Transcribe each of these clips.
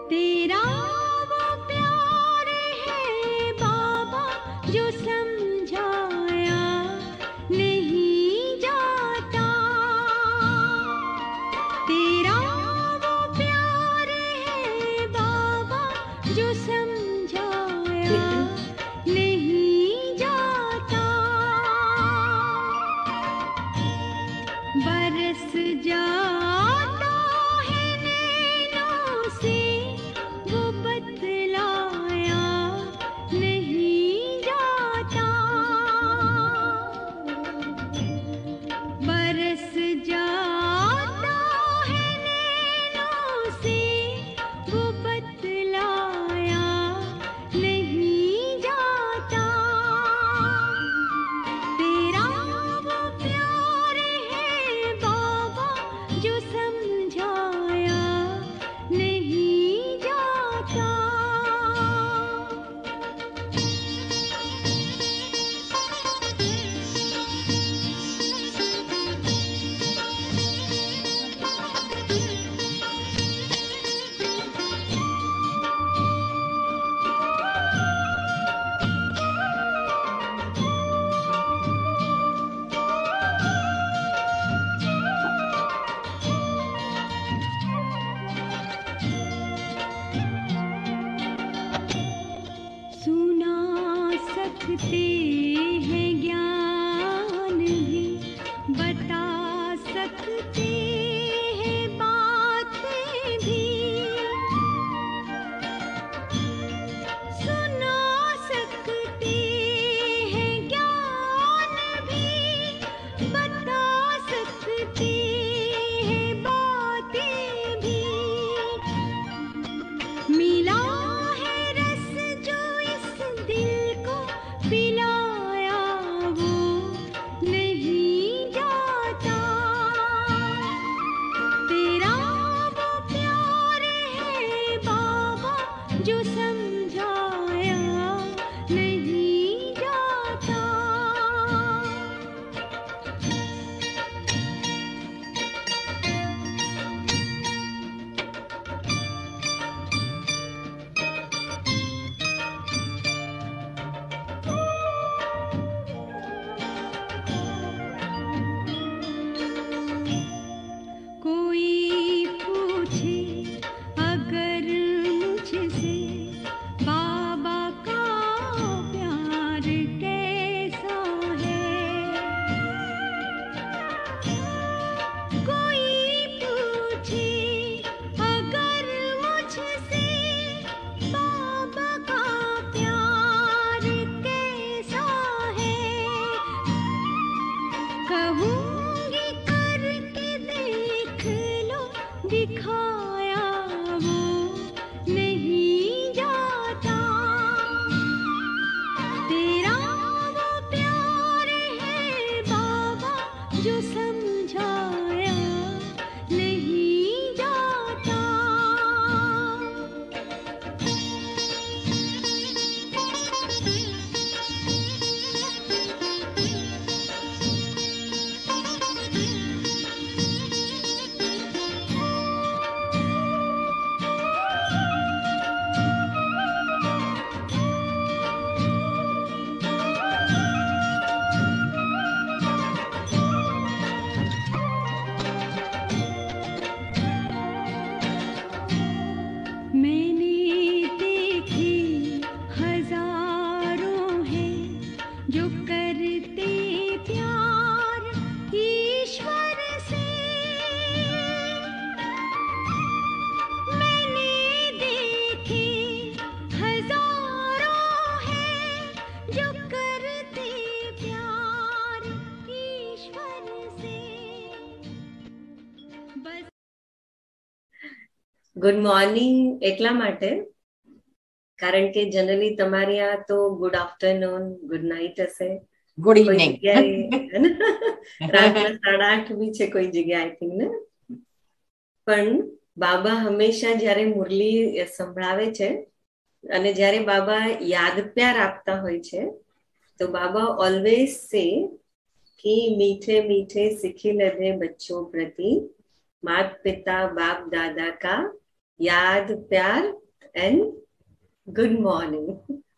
तेरा वो प्यार है बाबा जो समझाया नहीं जाता। तेरा वो प्यार है बाबा जो समझाया नहीं जाता। बरस जाता है नैनों से वो बतलाया नहीं जाता। बरस जाता है नैनों से वो बतलाया नहीं जाता। तेरा वो प्यार है बाबा जो समझाया नहीं जाता। सुना सकते हैं ज्ञान भी, बता सकते हैं बातें भी। सुना सकते हैं ज्ञान भी, बता सकते हैं बातें भी। मिला है रस जो इस दिल को पिलाया वो नहीं जाता। तेरा वो प्यार है बाबा जो समझाया नहीं जाता। कोई पूछे अगर मुझसे बाबा का प्यार कैसा है। कोई पूछे अगर मुझसे बाबा का प्यार कैसा है। कहूँगी करके देख लो, दिखाया वो नहीं जाता। तेरा वो प्यार है बाबा जो समझाया नहीं जाता। मैंने देखे हजारों हैं जो करते प्यार ईश्वर से। मैंने देखे हजारों हैं जो करते प्यार ईश्वर से। बस ગુડ મોર્નિંગ એટલા માટે કારણ કે જનરલી તમારે આ તો ગુડ આફ્ટરનૂન ગુડ નાઇટ હશે. ગુડ કોઈ ઇવનિંગ. જગ્યાએ હે ને રાતના 8:30 બી છે કોઈ જગ્યાએ આઈ થિંક ને. પણ બાબા હંમેશા જ્યારે મુરલી સંભળાવે છે અને જ્યારે બાબા યાદ પ્યાર આપતા હોય છે તો બાબા ઓલવેઝ સે कि मीठे मीठे सिखी लधे बच्चों प्रति मात पिता बाप दादा का યાદ, પ્યાર એન્ડ ગુડ મોર્નિંગ.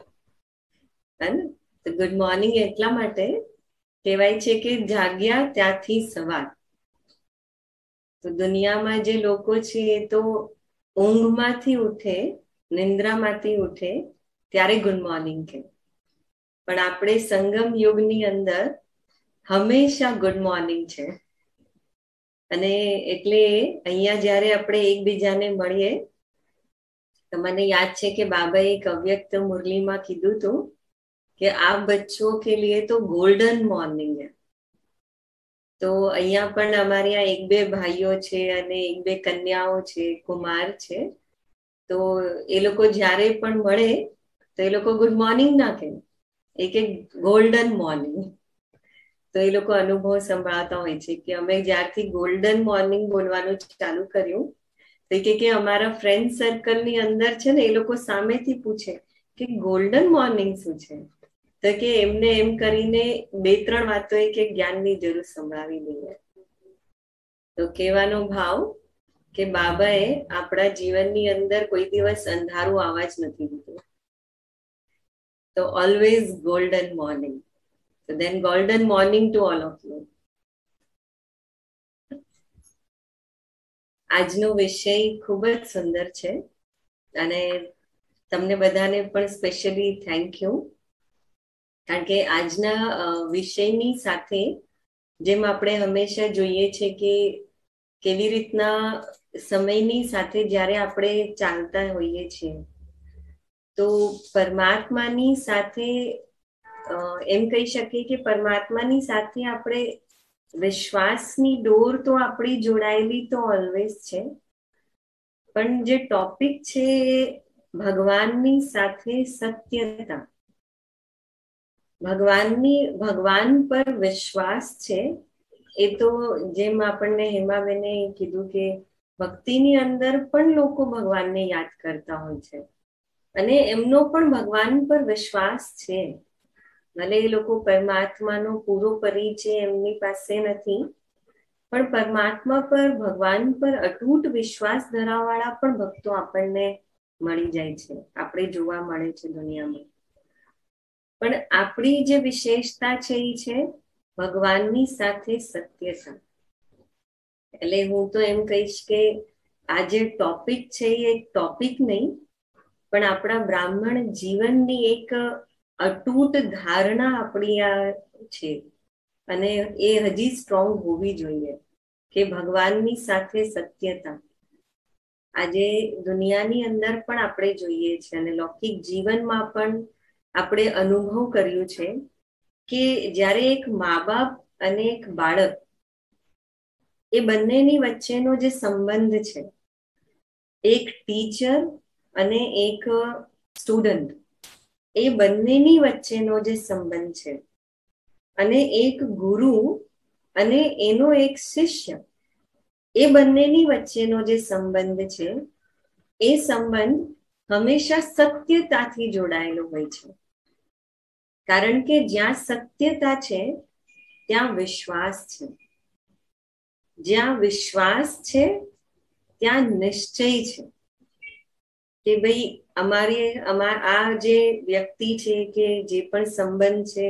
તો ગુડ મોર્નિંગ એટલા માટે કહેવાય છે કે જાગ્યા ત્યાંથી સવાર. તો દુનિયામાં જે લોકો છે એ તો ઊંઘમાંથી ઉઠે, નિંદ્રામાંથી ઉઠે ત્યારે ગુડ મોર્નિંગ કહે, પણ આપણે સંગમ યુગની અંદર હંમેશા ગુડ મોર્નિંગ છે. અને એટલે અહીંયા જ્યારે આપણે એકબીજાને મળીએ તો મને યાદ છે કે બાબાએ એક અવ્યક્ત મુરલીમાં કીધું હતું કે આ બચ્ચો કે લીએ તો ગોલ્ડન મોર્નિંગ હે. તો અહીંયા પણ અમારે આ એક બે ભાઈઓ છે અને એક બે કન્યાઓ છે, કુમાર છે. તો એ લોકો જ્યારે પણ મળે તો એ લોકો ગુડ મોર્નિંગ ના કહે, એક ગોલ્ડન મોર્નિંગ. તો એ લોકો અનુભવ સંભળાવતા હોય છે કે અમે જ્યારથી ગોલ્ડન મોર્નિંગ બોલવાનું ચાલુ કર્યું તો કે અમારા ફ્રેન્ડ સર્કલની અંદર છે ને એ લોકો સામેથી પૂછે કે ગોલ્ડન મોર્નિંગ શું છે. તો કે એમને એમ કરીને 2-3 વાતો કે જ્ઞાનની જરૂર સંભળાવી દઈએ. તો કહેવાનો ભાવ કે બાબાએ આપણા જીવનની અંદર કોઈ દિવસ અંધારું આવવા જ નથી દીધું. તો always golden morning. So then golden morning to all of you. આજનો વિષય ખૂબ જ સુંદર છે અને તમને બધાને પણ સ્પેશિયલી થેન્ક યુ, કારણ કે આજના વિષયની સાથે જેમ આપણે હંમેશા જોઈએ છે કે કેવી રીતના સમયની સાથે જ્યારે આપણે ચાલતા હોઈએ છીએ તો પરમાત્માની સાથે એમ કહી શકીએ કે પરમાત્માની સાથે આપણે વિશ્વાસની ડોર તો આપણી જોડાયેલી તો ઓલવેઝ છે, પણ જે ટોપિક છે ભગવાનની સાથે સત્યતા, ભગવાન પર વિશ્વાસ છે. એ તો જેમ આપણને હેમાબેને કીધું કે ભક્તિની અંદર પણ લોકો ભગવાનને યાદ કરતા હોય છે અને એમનો પણ ભગવાન પર વિશ્વાસ છે. ભલે એ લોકો પરમાત્માનો પૂરો પરિચય એમની પાસે નથી, પણ પરમાત્મા પર, ભગવાન પર અતૂટ વિશ્વાસ ધરાવવાળા પણ ભક્તો આપણને મળી જાય છે, આપણે જોવા મળે છે દુનિયામાં. પણ આપણી જે વિશેષતા છે એ છે ભગવાનની સાથે સત્યતા. એટલે હું તો એમ કહીશ કે આ જે ટોપિક છે એ એક ટોપિક નહીં, પણ આપણા બ્રાહ્મણ જીવનની એક અતૂટ ધારણા આપણી આ છે અને એ હજી સ્ટ્રોંગ હોવી જોઈએ કે ભગવાનની સાથે સત્યતા. આજે દુનિયાની અંદર પણ આપણે જોઈએ છે અને લૌકિક જીવનમાં પણ આપણે અનુભવ કર્યું છે કે જ્યારે એક મા બાપ અને એક બાળક એ બંનેની વચ્ચેનો જે સંબંધ છે, એક ટીચર અને એક સ્ટુડન્ટ, એ બંનેની વચ્ચેનો જે સંબંધ છે અને એક ગુરુ અને એનો એક શિષ્ય, એ બંનેની વચ્ચેનો જે સંબંધ છે એ સંબંધ હંમેશા સત્યતાથી જોડાયેલો હોય છે. કારણ કે જ્યાં સત્યતા છે ત્યાં વિશ્વાસ છે, જ્યાં વિશ્વાસ છે ત્યાં નિશ્ચય છે કે ભાઈ આ જે વ્યક્તિ છે કે જે પણ સંબંધ છે,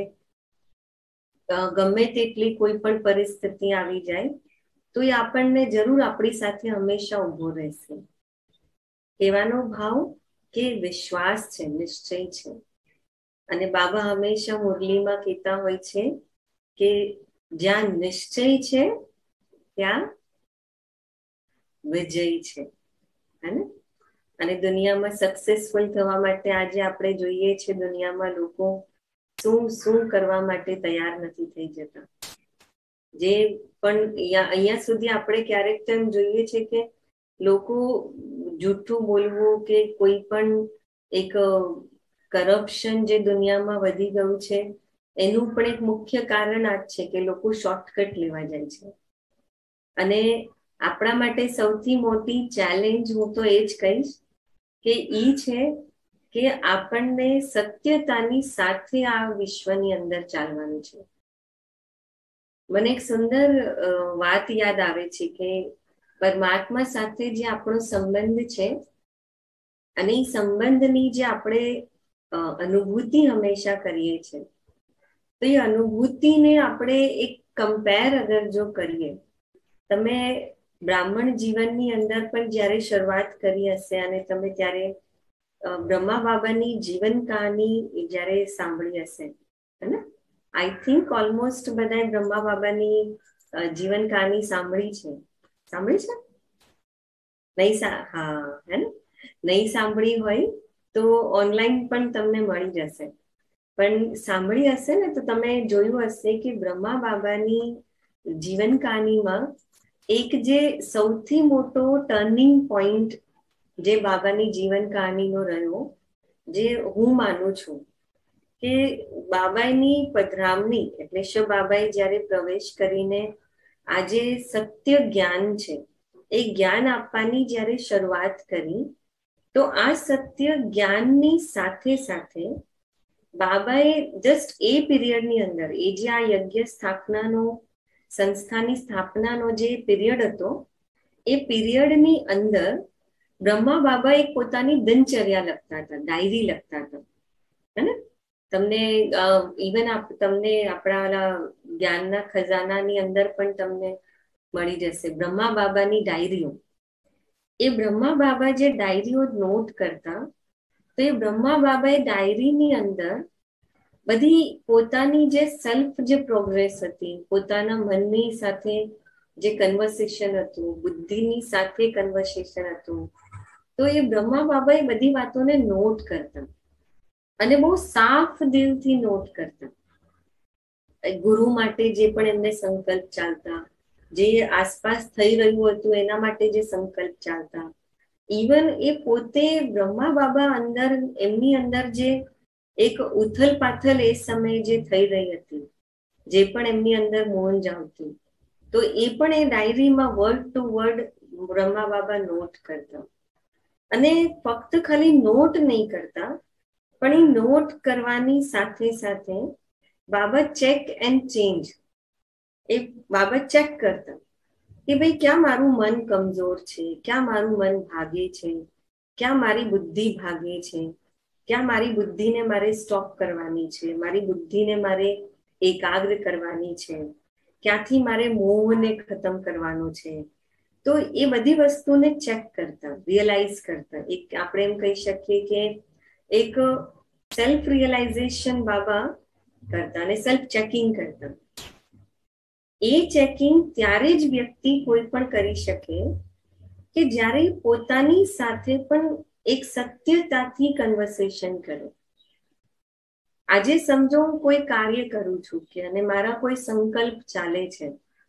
ગમે તેટલી કોઈ પણ પરિસ્થિતિ આવી જાય તો એ આપણને જરૂર આપણી સાથે હંમેશા ઊભો રહેશે. કહેવાનો ભાવ કે વિશ્વાસ છે, નિશ્ચય છે. અને બાબા હંમેશા મુરલીમાં કહેતા હોય છે કે જ્યાં નિશ્ચય છે ત્યાં વિજય છે, હે ને? અને દુનિયામાં સક્સેસફુલ થવા માટે આજે આપણે જોઈએ છે દુનિયામાં લોકો શું કરવા માટે તૈયાર નથી થઈ જતા. જે પણ અહીંયા સુધી આપણે ક્યારેક તો એમ જોઈએ છે કે લોકો જૂઠું બોલવું કે કોઈ પણ એક કરપ્શન જે દુનિયામાં વધી ગયું છે એનું પણ એક મુખ્ય કારણ આ જ છે કે લોકો શોર્ટકટ લેવા જાય છે. અને આપણા માટે સૌથી મોટી ચેલેન્જ હું તો એ જ કહીશ કે ઈ છે કે આપણને સત્યતાની સાથે આ વિશ્વની અંદર ચાલવાનું છે. મને એક સુંદર વાત યાદ આવે છે કે પરમાત્મા સાથે જે આપણો સંબંધ છે અને એ સંબંધની જે આપણે અનુભૂતિ હંમેશા કરીએ છીએ, તો એ અનુભૂતિને આપણે એક કમ્પેર અગર જો કરીએ, તમે બ્રાહ્મણ જીવનની અંદર પણ જ્યારે શરૂઆત કરી હશે અને તમે ત્યારે બ્રહ્મા બાબાની જીવન કહાની જ્યારે સાંભળી હશે, હે ને? આઈ થિંક ઓલમોસ્ટ બધાએ બ્રહ્મા બાબાની જીવન કહાની સાંભળી છે. સાંભળી છે? નહીં? હા, હે ને? નહીં સાંભળી હોય તો ઓનલાઈન પણ તમને મળી જશે. પણ સાંભળી હશે ને તો તમે જોયું હશે કે બ્રહ્મા બાબાની જીવન કહાનીમાં એક જે સૌથી મોટો ટર્નિંગ પોઈન્ટ જે બાબાની જીવન કહાનીનો રહ્યો, જે હું માનું છું કે બાબાની પધરામણી એટલે શિવ બાબાએ જ્યારે પ્રવેશ કરીને આજે સત્ય જ્ઞાન છે એ જ્ઞાન આપવાની જ્યારે શરૂઆત કરી, તો આ સત્ય જ્ઞાનની સાથે સાથે બાબાએ જસ્ટ એ પીરિયડની અંદર, એ જે આ યજ્ઞ સ્થાપનાનો સંસ્થાની સ્થાપનાનો જે પીરિયડ હતો, એ પીરિયડની અંદર બ્રહ્મા બાબા એક પોતાની દિનચર્યા લખતા હતા, ડાયરી લખતા હતા, હે ને? તમને ઇવન તમને આપણા જ્ઞાનના ખજાનાની અંદર પણ તમને મળી જશે બ્રહ્મા બાબાની ડાયરીઓ. એ બ્રહ્મા બાબા જે ડાયરીઓ નોટ કરતા, તો એ બ્રહ્મા બાબાએ ડાયરીની અંદર બધી પોતાની જે સેલ્ફ જે પ્રોગ્રેસ હતી, પોતાના મનની સાથે જે કન્વર્સેશન હતું, બુદ્ધિની સાથે કન્વર્સેશન હતું, તો એ બ્રહ્મા બાબાએ બધી વાતોને નોટ કરતા અને બહુ સાફ દિલથી નોટ કરતા. ગુરુ માટે જે પણ એમને સંકલ્પ ચાલતા, જે આસપાસ થઈ રહ્યું હતું એના માટે જે સંકલ્પ ચાલતા, ઇવન એ પોતે બ્રહ્મા બાબા અંદર, એમની અંદર જે એક ઉથલ પાથલ એ સમયે જે થઈ રહી હતી, જે પણ એમની અંદર મોહન જાવતી, તો એ પણ એ ડાયરીમાં word to word Brahma Baba note કરતા. અને ફક્ત ખાલી નોટ નહીં કરતા, પણ એ નોટ કરવાની સાથે સાથે બાબા ચેક એન્ડ ચેન્જ, એ બાબા ચેક કરતા કે ભાઈ ક્યાં મારું મન કમજોર છે, ક્યાં મારું મન ભાગે છે, ક્યાં મારી બુદ્ધિ ભાગે છે, ક્યાં મારી બુદ્ધિને મારે સ્ટોપ કરવાની છે, મારી બુદ્ધિને મારે એકાગ્ર કરવાની છે, ક્યાંથી મારે મોહને ખતમ કરવાનો છે. તો એ બધી વસ્તુને ચેક કરતા, રિયલાઇઝ કરતા. એક આપણે એમ કહી શકીએ કે એક સેલ્ફ રિયલાઇઝેશન બાબા કરતા અને સેલ્ફ ચેકિંગ કરતા. એ ચેકિંગ ત્યારે જ વ્યક્તિ કોઈ પણ કરી શકે કે જ્યારે પોતાની સાથે પણ એક સત્યતાથી કન્વર્સેશન કરે. આજે સમજો હું કોઈ કાર્ય કરું છું કે અને મારા કોઈ સંકલ્પ ચાલે છે,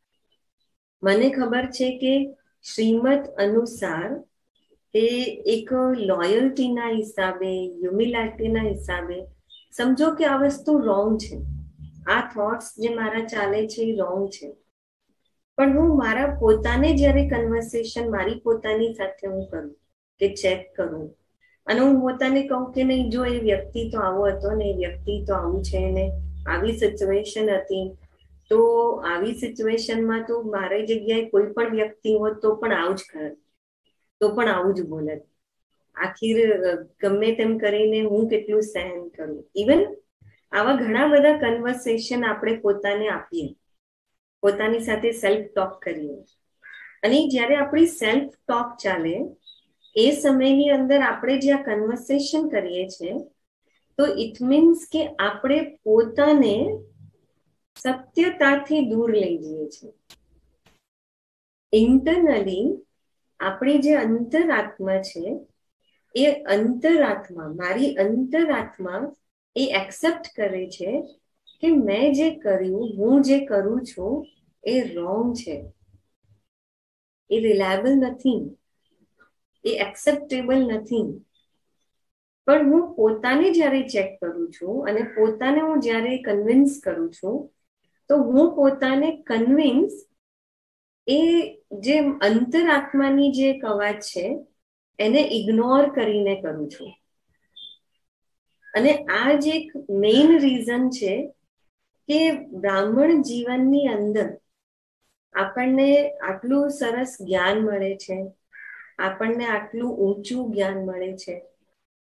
મને ખબર છે કે શ્રીમત અનુસાર એ એક લોયલ્ટીના હિસાબે, હ્યુમિલિટીના હિસાબે સમજો કે આ વસ્તુ રોંગ છે, આ થોટ્સ જે મારા ચાલે છે એ રોંગ છે, પણ હું મારા પોતાને જ્યારે કન્વર્સેશન મારી પોતાની સાથે હું કરું કે ચેક કરું અને હું પોતાને કહું કે નહીં, જો એ વ્યક્તિ તો આવો હતો ને, એ વ્યક્તિ તો આવું છે ને, આવી સિચ્યુએશન હતી, તો આવી સિચ્યુએશનમાં તો મારી જગ્યાએ કોઈ પણ વ્યક્તિ હોત તો પણ આવું જ કરત, તો પણ આવું જ બોલત. આખીર ગમે તેમ કરીને હું કેટલું સહન કરું. ઇવન આવા ઘણા બધા કન્વર્સેશન આપણે પોતાને આપીએ, પોતાની સાથે સેલ્ફ ટોક કરીએ. અને જ્યારે આપણી સેલ્ફ ટોક ચાલે એ સમયની અંદર આપણે જે આ કન્વર્સેશન કરીએ છીએ, તો ઇટ મીન્સ કે આપણે પોતાને સત્યતાથી દૂર લઈ જઈએ છીએ. ઇન્ટરનલી આપણી જે અંતરાત્મા છે, એ અંતરાત્મા, મારી અંતરાત્મા એ એક્સેપ્ટ કરે છે કે મેં જે કર્યું, હું જે કરું છું એ રોંગ છે, એ રિલાયબલ નથી, એ એક્સેપ્ટેબલ નથી. પણ હું પોતાને જ્યારે ચેક કરું છું અને પોતાને હું જ્યારે કન્વિન્સ કરું છું, તો હું પોતાને કન્વિન્સ એ જે અંતરાત્માની જે અવાજ છે એને ઇગ્નોર કરીને કરું છું. અને આ જ એક મેઇન રીઝન છે કે બ્રાહ્મણ જીવનની અંદર આપણને આટલું સરસ જ્ઞાન મળે છે, આપણને આટલું ઊંચું જ્ઞાન મળે છે,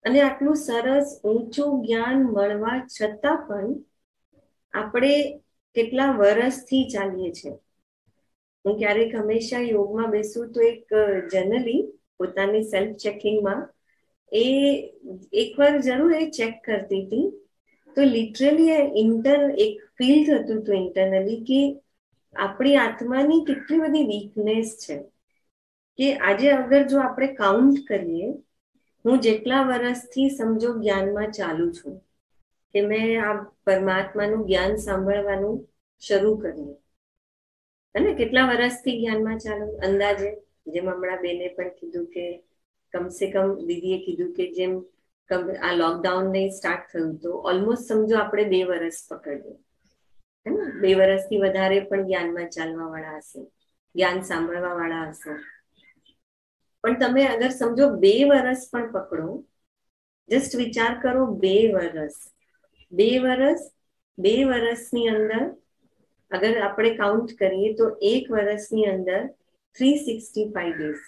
અને આટલું સરસ ઊંચું જ્ઞાન મળવા છતાં પણ આપણે કેટલા વર્ષથી ચાલીએ છીએ. હું ક્યારેક હંમેશા યોગમાં બેસું તો એક જનરલી પોતાની સેલ્ફ ચેકિંગમાં એ એકવાર જરૂર એ ચેક કરતી હતી. તો લિટરલી એક ફીલ થતું હતું ઇન્ટરનલી કે આપણી આત્માની કેટલી બધી વીકનેસ છે કે આજે અગર જો આપણે કાઉન્ટ કરીએ, હું જેટલા વર્ષથી સમજો જ્ઞાનમાં ચાલુ છું કે મેં આ પરમાત્માનું જ્ઞાન સાંભળવાનું શરૂ કર્યું, અને કેટલા વર્ષથી જ્ઞાનમાં ચાલુ અંદાજે, જેમ હમણાં બેને પણ કીધું કે કમસે કમ દીદીએ કીધું કે જેમ આ લોકડાઉન ને સ્ટાર્ટ થયું તો ઓલમોસ્ટ સમજો આપણે 2 વર્ષ પકડ્યું, હે ને? 2 વર્ષથી વધારે પણ જ્ઞાનમાં ચાલવા વાળા હશે, જ્ઞાન સાંભળવા વાળા હશે. પણ તમે અગર સમજો 2 વર્ષ પણ પકડો, જસ્ટ વિચાર કરો 2 વર્ષની અંદર અગર આપણે કાઉન્ટ કરીએ તો 1 વર્ષની અંદર 365 ડેઝ,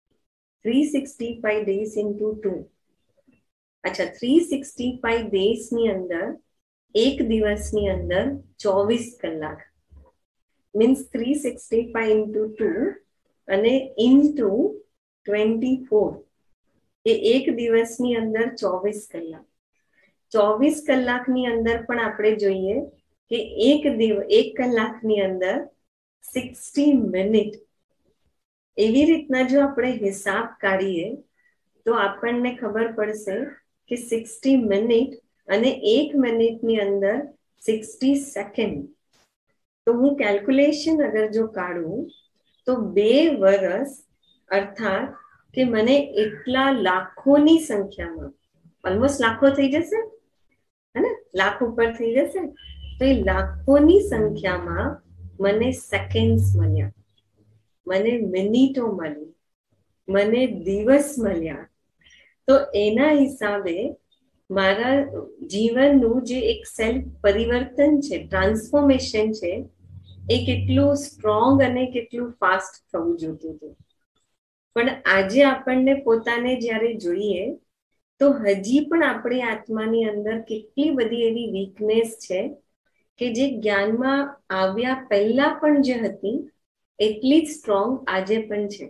365 ડેઝ ઇન્ટુ 2. અચ્છા, 365 ડેઝની અંદર એક દિવસની અંદર 24 કલાક, મીન્સ 365 ઇન્ટુ 2 અને ઇન્ટુ 24, એ એક દિવસની અંદર 24 કલાક. 24 કલાકની અંદર પણ આપણે જોઈએ કે એક કલાકની અંદર 60 મિનિટ. એવી રીતના જો આપણે હિસાબ કાઢીએ તો આપણને ખબર પડશે કે 60 મિનિટ અને 1 મિનિટની અંદર 60 સેકન્ડ. તો હું કેલ્ક્યુલેશન અગર જો કાઢું તો 2 વર્ષ, અર્થાત કે મને એટલા લાખોની સંખ્યામાં, ઓલમોસ્ટ લાખો થઈ જશે, હે ને? લાખ ઉપર થઈ જશે. તો એ લાખોની સંખ્યામાં મને સેકન્ડ્સ મળ્યા, મને મિનિટો મળી, મને દિવસ મળ્યા. તો એના હિસાબે મારા જીવનનું જે એક સેલ્ફ પરિવર્તન છે, ટ્રાન્સફોર્મેશન છે, એ કેટલું સ્ટ્રોંગ અને કેટલું ફાસ્ટ થવું જોતું હતું. પણ આજે આપણને પોતાને જ્યારે જોઈએ તો હજી પણ આપણી આત્માની અંદર કેટલી બધી એવી વીકનેસ છે કે જે જ્ઞાનમાં આવ્યા પહેલા પણ જે હતી એટલી જ સ્ટ્રોંગ આજે પણ છે.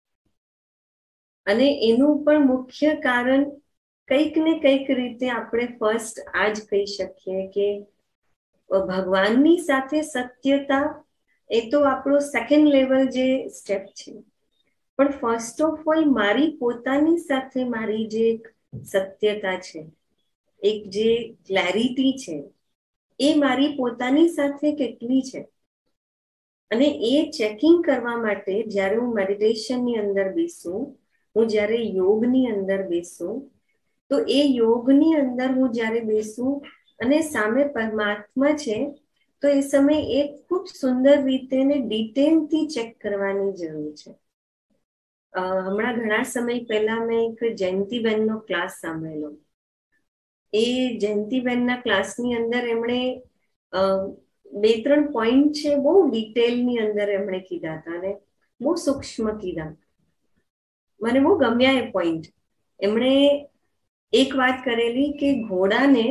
અને એનું પણ મુખ્ય કારણ કંઈક ને કંઈક રીતે આપણે ફર્સ્ટ આ જ કહી શકીએ કે ભગવાનની સાથે સત્યતા, એ તો આપણો સેકન્ડ લેવલ જે સ્ટેપ છે. પણ ફર્સ્ટ ઓફ ઓલ મારી પોતાની સાથે મારી જે સત્યતા છે, એક જે ક્લેરિટી છે, એ મારી પોતાની સાથે કેટલી છે. અને એ ચેકિંગ કરવા માટે જ્યારે હું મેડિટેશનની અંદર બેસું, હું જ્યારે યોગની અંદર બેસું, તો એ યોગની અંદર હું જ્યારે બેસું અને સામે પરમાત્મા છે, તો એ સમય એ ખૂબ સુંદર રીતે ને ડિટેલથી ચેક કરવાની જરૂર છે. હમણાં ઘણા સમય પહેલા મેં એક જયંતિબેનનો ક્લાસ સાંભળેલો. એ જયંતિબેનના ક્લાસની અંદર એમણે 2-3 પોઈન્ટ છે, બહુ ડિટેલની અંદર એમણે કીધા હતા અને બહુ સૂક્ષ્મ કીધા. મને બહુ ગમ્યા એ પોઈન્ટ. એમણે એક વાત કરેલી કે ઘોડાને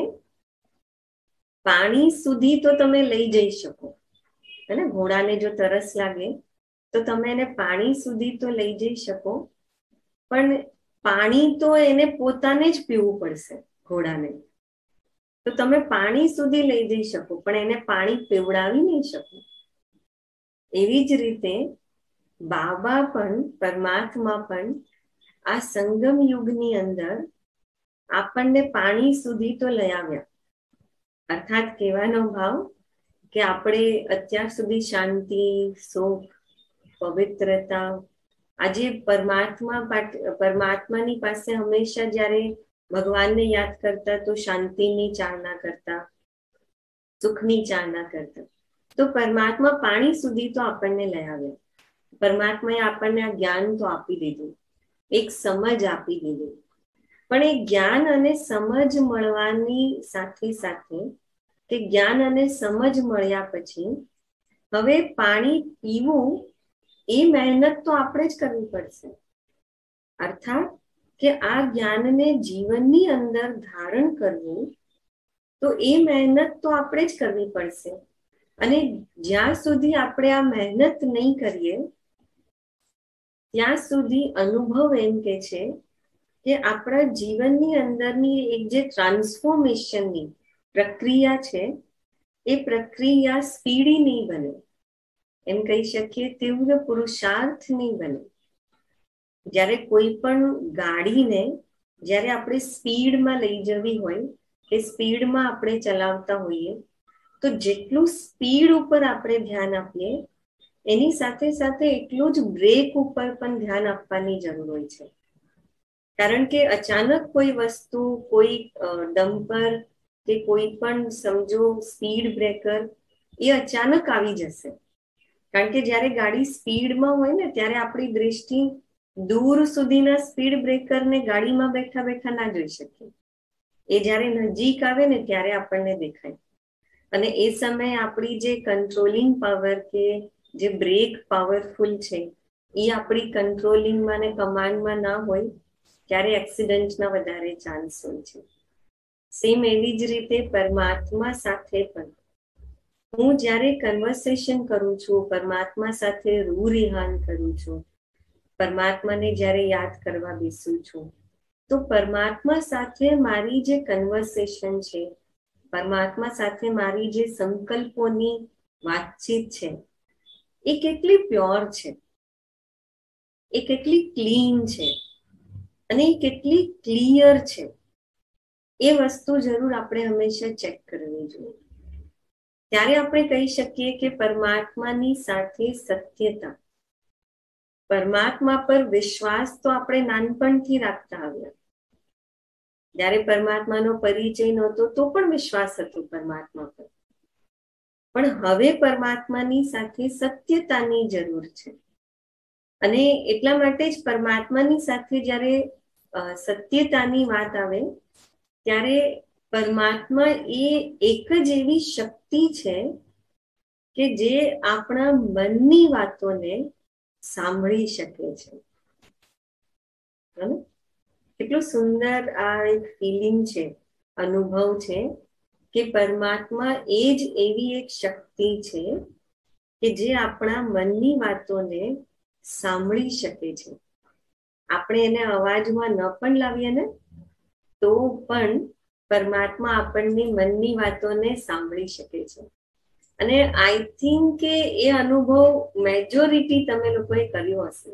પાણી સુધી તો તમે લઈ જઈ શકો, અને ઘોડાને જો તરસ લાગે તો તમે એને પાણી સુધી તો લઈ જઈ શકો, પણ પાણી તો એને પોતાને જ પીવું પડશે, ઘોડાને. તો તમે પાણી સુધી લઈ જઈ શકો પણ એને પાણી પીવડાવી નહીં શકો. એવી જ રીતે બાબા પણ, પરમાત્મા પણ આ સંગમ યુગની અંદર આપણને પાણી સુધી તો લઈ આવ્યા. અર્થાત કહેવાનો ભાવ કે આપણે અત્યાર સુધી શાંતિ, સુખ, પવિત્રતા, આજે પરમાત્માની પાસે હંમેશા જ્યારે ભગવાનને યાદ કરતા તો શાંતિની ચાહના કરતા, સુખની ચાહના કરતા. તો પરમાત્મા પાણી સુધી તો આપણને લઈ આવ્યા. પરમાત્માએ આપણને આ જ્ઞાન તો આપી દીધું, એક સમજ આપી દીધી. પણ એ જ્ઞાન અને સમજ મળવાની સાથે સાથે, કે જ્ઞાન અને સમજ મળ્યા પછી હવે પાણી પીવું એ મહેનત તો આપણે જ કરવી પડશે. અર્થાત કે આ જ્ઞાનને જીવનની અંદર ધારણ કરવું, તો એ મહેનત તો આપણે જ કરવી પડશે. અને જ્યાં સુધી આપણે આ મહેનત નહીં કરીએ ત્યાં સુધી અનુભવ એમ કે છે કે આપણા જીવનની અંદરની એક જે ટ્રાન્સફોર્મેશનની પ્રક્રિયા છે એ પ્રક્રિયા સ્પીડી નહીં બને, એમ કહી શકીએ તીવ્ર પુરુષાર્થ નહીં બને. જ્યારે કોઈ પણ ગાડીને જ્યારે આપણે સ્પીડમાં લઈ જવી હોય કે સ્પીડમાં આપણે ચલાવતા હોઈએ, તો જેટલું સ્પીડ ઉપર આપણે ધ્યાન આપીએ એની સાથે સાથે એટલું જ બ્રેક ઉપર પણ ધ્યાન આપવાની જરૂર હોય છે. કારણ કે અચાનક કોઈ વસ્તુ, કોઈ ડમ્પર કે કોઈ પણ સમજો સ્પીડ બ્રેકર એ અચાનક આવી જશે. કારણ કે જ્યારે ગાડી સ્પીડમાં હોય ને ત્યારે આપણી દ્રષ્ટિ દૂર સુધીના સ્પીડ બ્રેકરને ગાડીમાં બેઠા બેઠા ના જોઈ શકીએ. એ જ્યારે નજીક આવે ને ત્યારે આપણને દેખાય. અને એ સમયે આપણી જે કંટ્રોલિંગ પાવર કે જે બ્રેક પાવરફુલ છે એ આપણી કંટ્રોલિંગમાં ને કમાન્ડમાં ના હોય ત્યારે એક્સિડન્ટના વધારે ચાન્સ હોય છે. સેમ એવી જ રીતે પરમાત્મા સાથે પણ હું જ્યારે કન્વર્સેશન કરું છું, પરમાત્મા સાથે રૂ રિહાન કરું છું, પરમાત્માને જ્યારે યાદ કરવા બેસું છું, તો પરમાત્મા સાથે મારી જે કન્વર્સેશન છે, પરમાત્મા સાથે મારી જે સંકલ્પોની વાતચીત છે એ કેટલી પ્યોર છે, એ કેટલી ક્લીન છે અને એ કેટલી ક્લિયર છે, એ વસ્તુ જરૂર આપણે હંમેશા ચેક કરવી જોઈએ. ત્યારે આપણે કહી શકીએ કે પરમાત્માની સાથે સત્યતા, પરમાત્મા પર વિશ્વાસ તો આપણે નાનપણથી રાખતા આવ્યા. જ્યારે પરમાત્માનો પરિચય નહોતો તો પણ વિશ્વાસ હતો પરમાત્મા પર, પણ હવે પરમાત્માની સાથે સત્યતાની જરૂર છે. અને એટલા માટે જ પરમાત્માની સાથે જ્યારે સત્યતાની વાત આવે ત્યારે પરમાત્મા એ એક જ એવી શક્તિ છે કે જે આપણા મનની વાતોને સાંભળી શકે છે. કેટલું સુંદર આ એક ફિલિંગ છે, અનુભવ છે કે પરમાત્મા એ જ એવી એક શક્તિ છે કે જે આપણા મનની વાતોને સાંભળી શકે છે. આપણે એને અવાજમાં ન પણ લાવીએ ને તો પણ પરમાત્મા આપણની મનની વાતોને સાંભળી શકે છે. અને આઈ થિંક કે એ અનુભવ મેજોરિટી તમે લોકોએ કર્યો હશે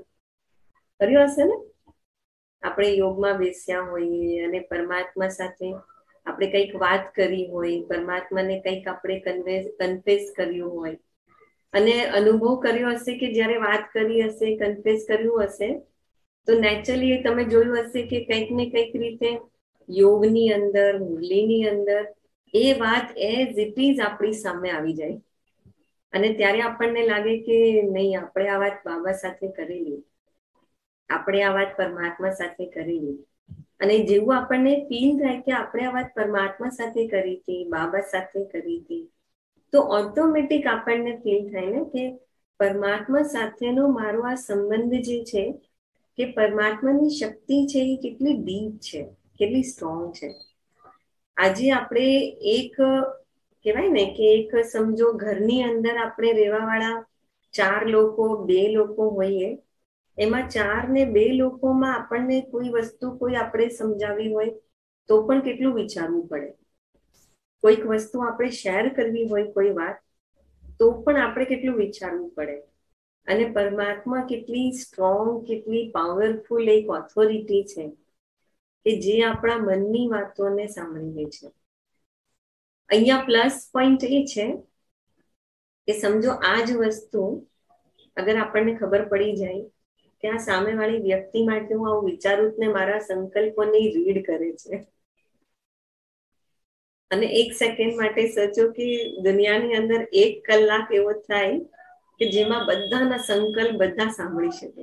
ને. આપણે યોગમાં બેસ્યા હોઈએ અને પરમાત્મા સાથે આપણે કંઈક વાત કરી હોય, પરમાત્માને કંઈક આપણે કન્ફેસ કર્યું હોય અને અનુભવ કર્યો હશે કે જ્યારે વાત કરી હશે, કન્ફેસ કર્યું હશે, તો નેચરલી તમે જોયું હશે કે કંઈક ને કંઈક રીતે યોગની અંદર, મુરલીની અંદર એ વાત એઝ ઇટ ઇઝ આપણી સામે આવી જાય. અને ત્યારે આપણને લાગે કે નહીં, આપણે આ વાત બાબા સાથે કરેલી, આપણે આ વાત પરમાત્મા સાથે કરેલી. અને જેવું આપણને ફીલ થાય કે આપણે આ વાત પરમાત્મા સાથે કરી હતી, બાબા સાથે કરી હતી, તો ઓટોમેટિક આપણને ફીલ થાય ને કે પરમાત્મા સાથેનો મારો આ સંબંધ જે છે, કે પરમાત્માની શક્તિ છે એ કેટલી ડીપ છે, કેટલી સ્ટ્રોંગ છે. આજે આપણે એક કહેવાય ને કે એક સમજો ઘરની અંદર આપણે રહેવાવાળા 4 લોકો, 2 લોકો હોઈએ, એમાં 4 ને 2 લોકોમાં આપણને કોઈ વસ્તુ કોઈ આપણે સમજાવી હોય તો પણ કેટલું વિચારવું પડે. કોઈક વસ્તુ આપણે શેર કરવી હોય, કોઈ વાત, તો પણ આપણે કેટલું વિચારવું પડે. અને પરમાત્મા કેટલી સ્ટ્રોંગ, કેટલી પાવરફુલ એક ઓથોરિટી છે કે જે આપણા મનની વાતોને સાંભળી લે છે. અહીંયા પ્લસ પોઈન્ટ એ છે કે સમજો આ જ વસ્તુ અગર આપણને ખબર પડી જાય કે આ સામેવાળી વ્યક્તિ માટે હું આવું વિચારું ને મારા સંકલ્પોને રીડ કરે છે, અને 1 સેકન્ડ માટે સોચો કે દુનિયાની અંદર 1 કલાક એવો થાય કે જેમાં બધાના સંકલ્પ બધા સાંભળી શકે,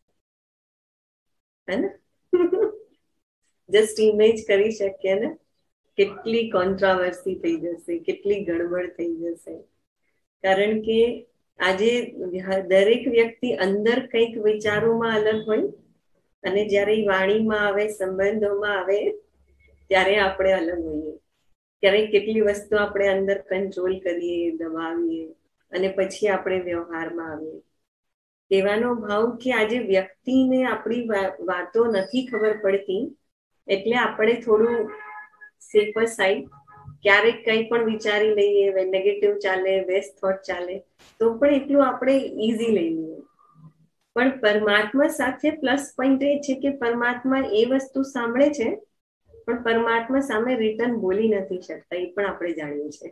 હે ને? જસ્ટ ઇમેજ કરી શકીએ ને, કેટલી કોન્ટ્રાવર્સી થઈ જશે, કેટલી ગડબડ થઈ જશે. કારણ કે આજે દરેક વ્યક્તિ અંદર કંઈક વિચારોમાં અલગ હોય અને જ્યારે એ વાણીમાં આવે, સંબંધોમાં આવે, ત્યારે આપણે અલગ હોઈએ. ક્યારેક કેટલી વસ્તુ આપણે અંદર કંટ્રોલ કરીએ, દબાવીએ, અને પછી આપણે વ્યવહારમાં આવીએ. કહેવાનો ભાવ કે આજે વ્યક્તિને આપણી વાતો નથી ખબર પડતી, એટલે આપણે થોડું સેફર સાઈડ, ક્યારેક કંઈ પણ વિચારી લઈએ, નેગેટિવ ચાલે, વેસ્ટ થોટ ચાલે, તો પણ એટલું આપણે ઈઝી લઈ લઈએ. પણ પરમાત્મા સાથે પ્લસ પોઈન્ટ એ છે કે પરમાત્મા એ વસ્તુ સાંભળે છે, પણ પરમાત્મા સામે રિટર્ન બોલી નથી શકતા, એ પણ આપણે જાણીએ છીએ.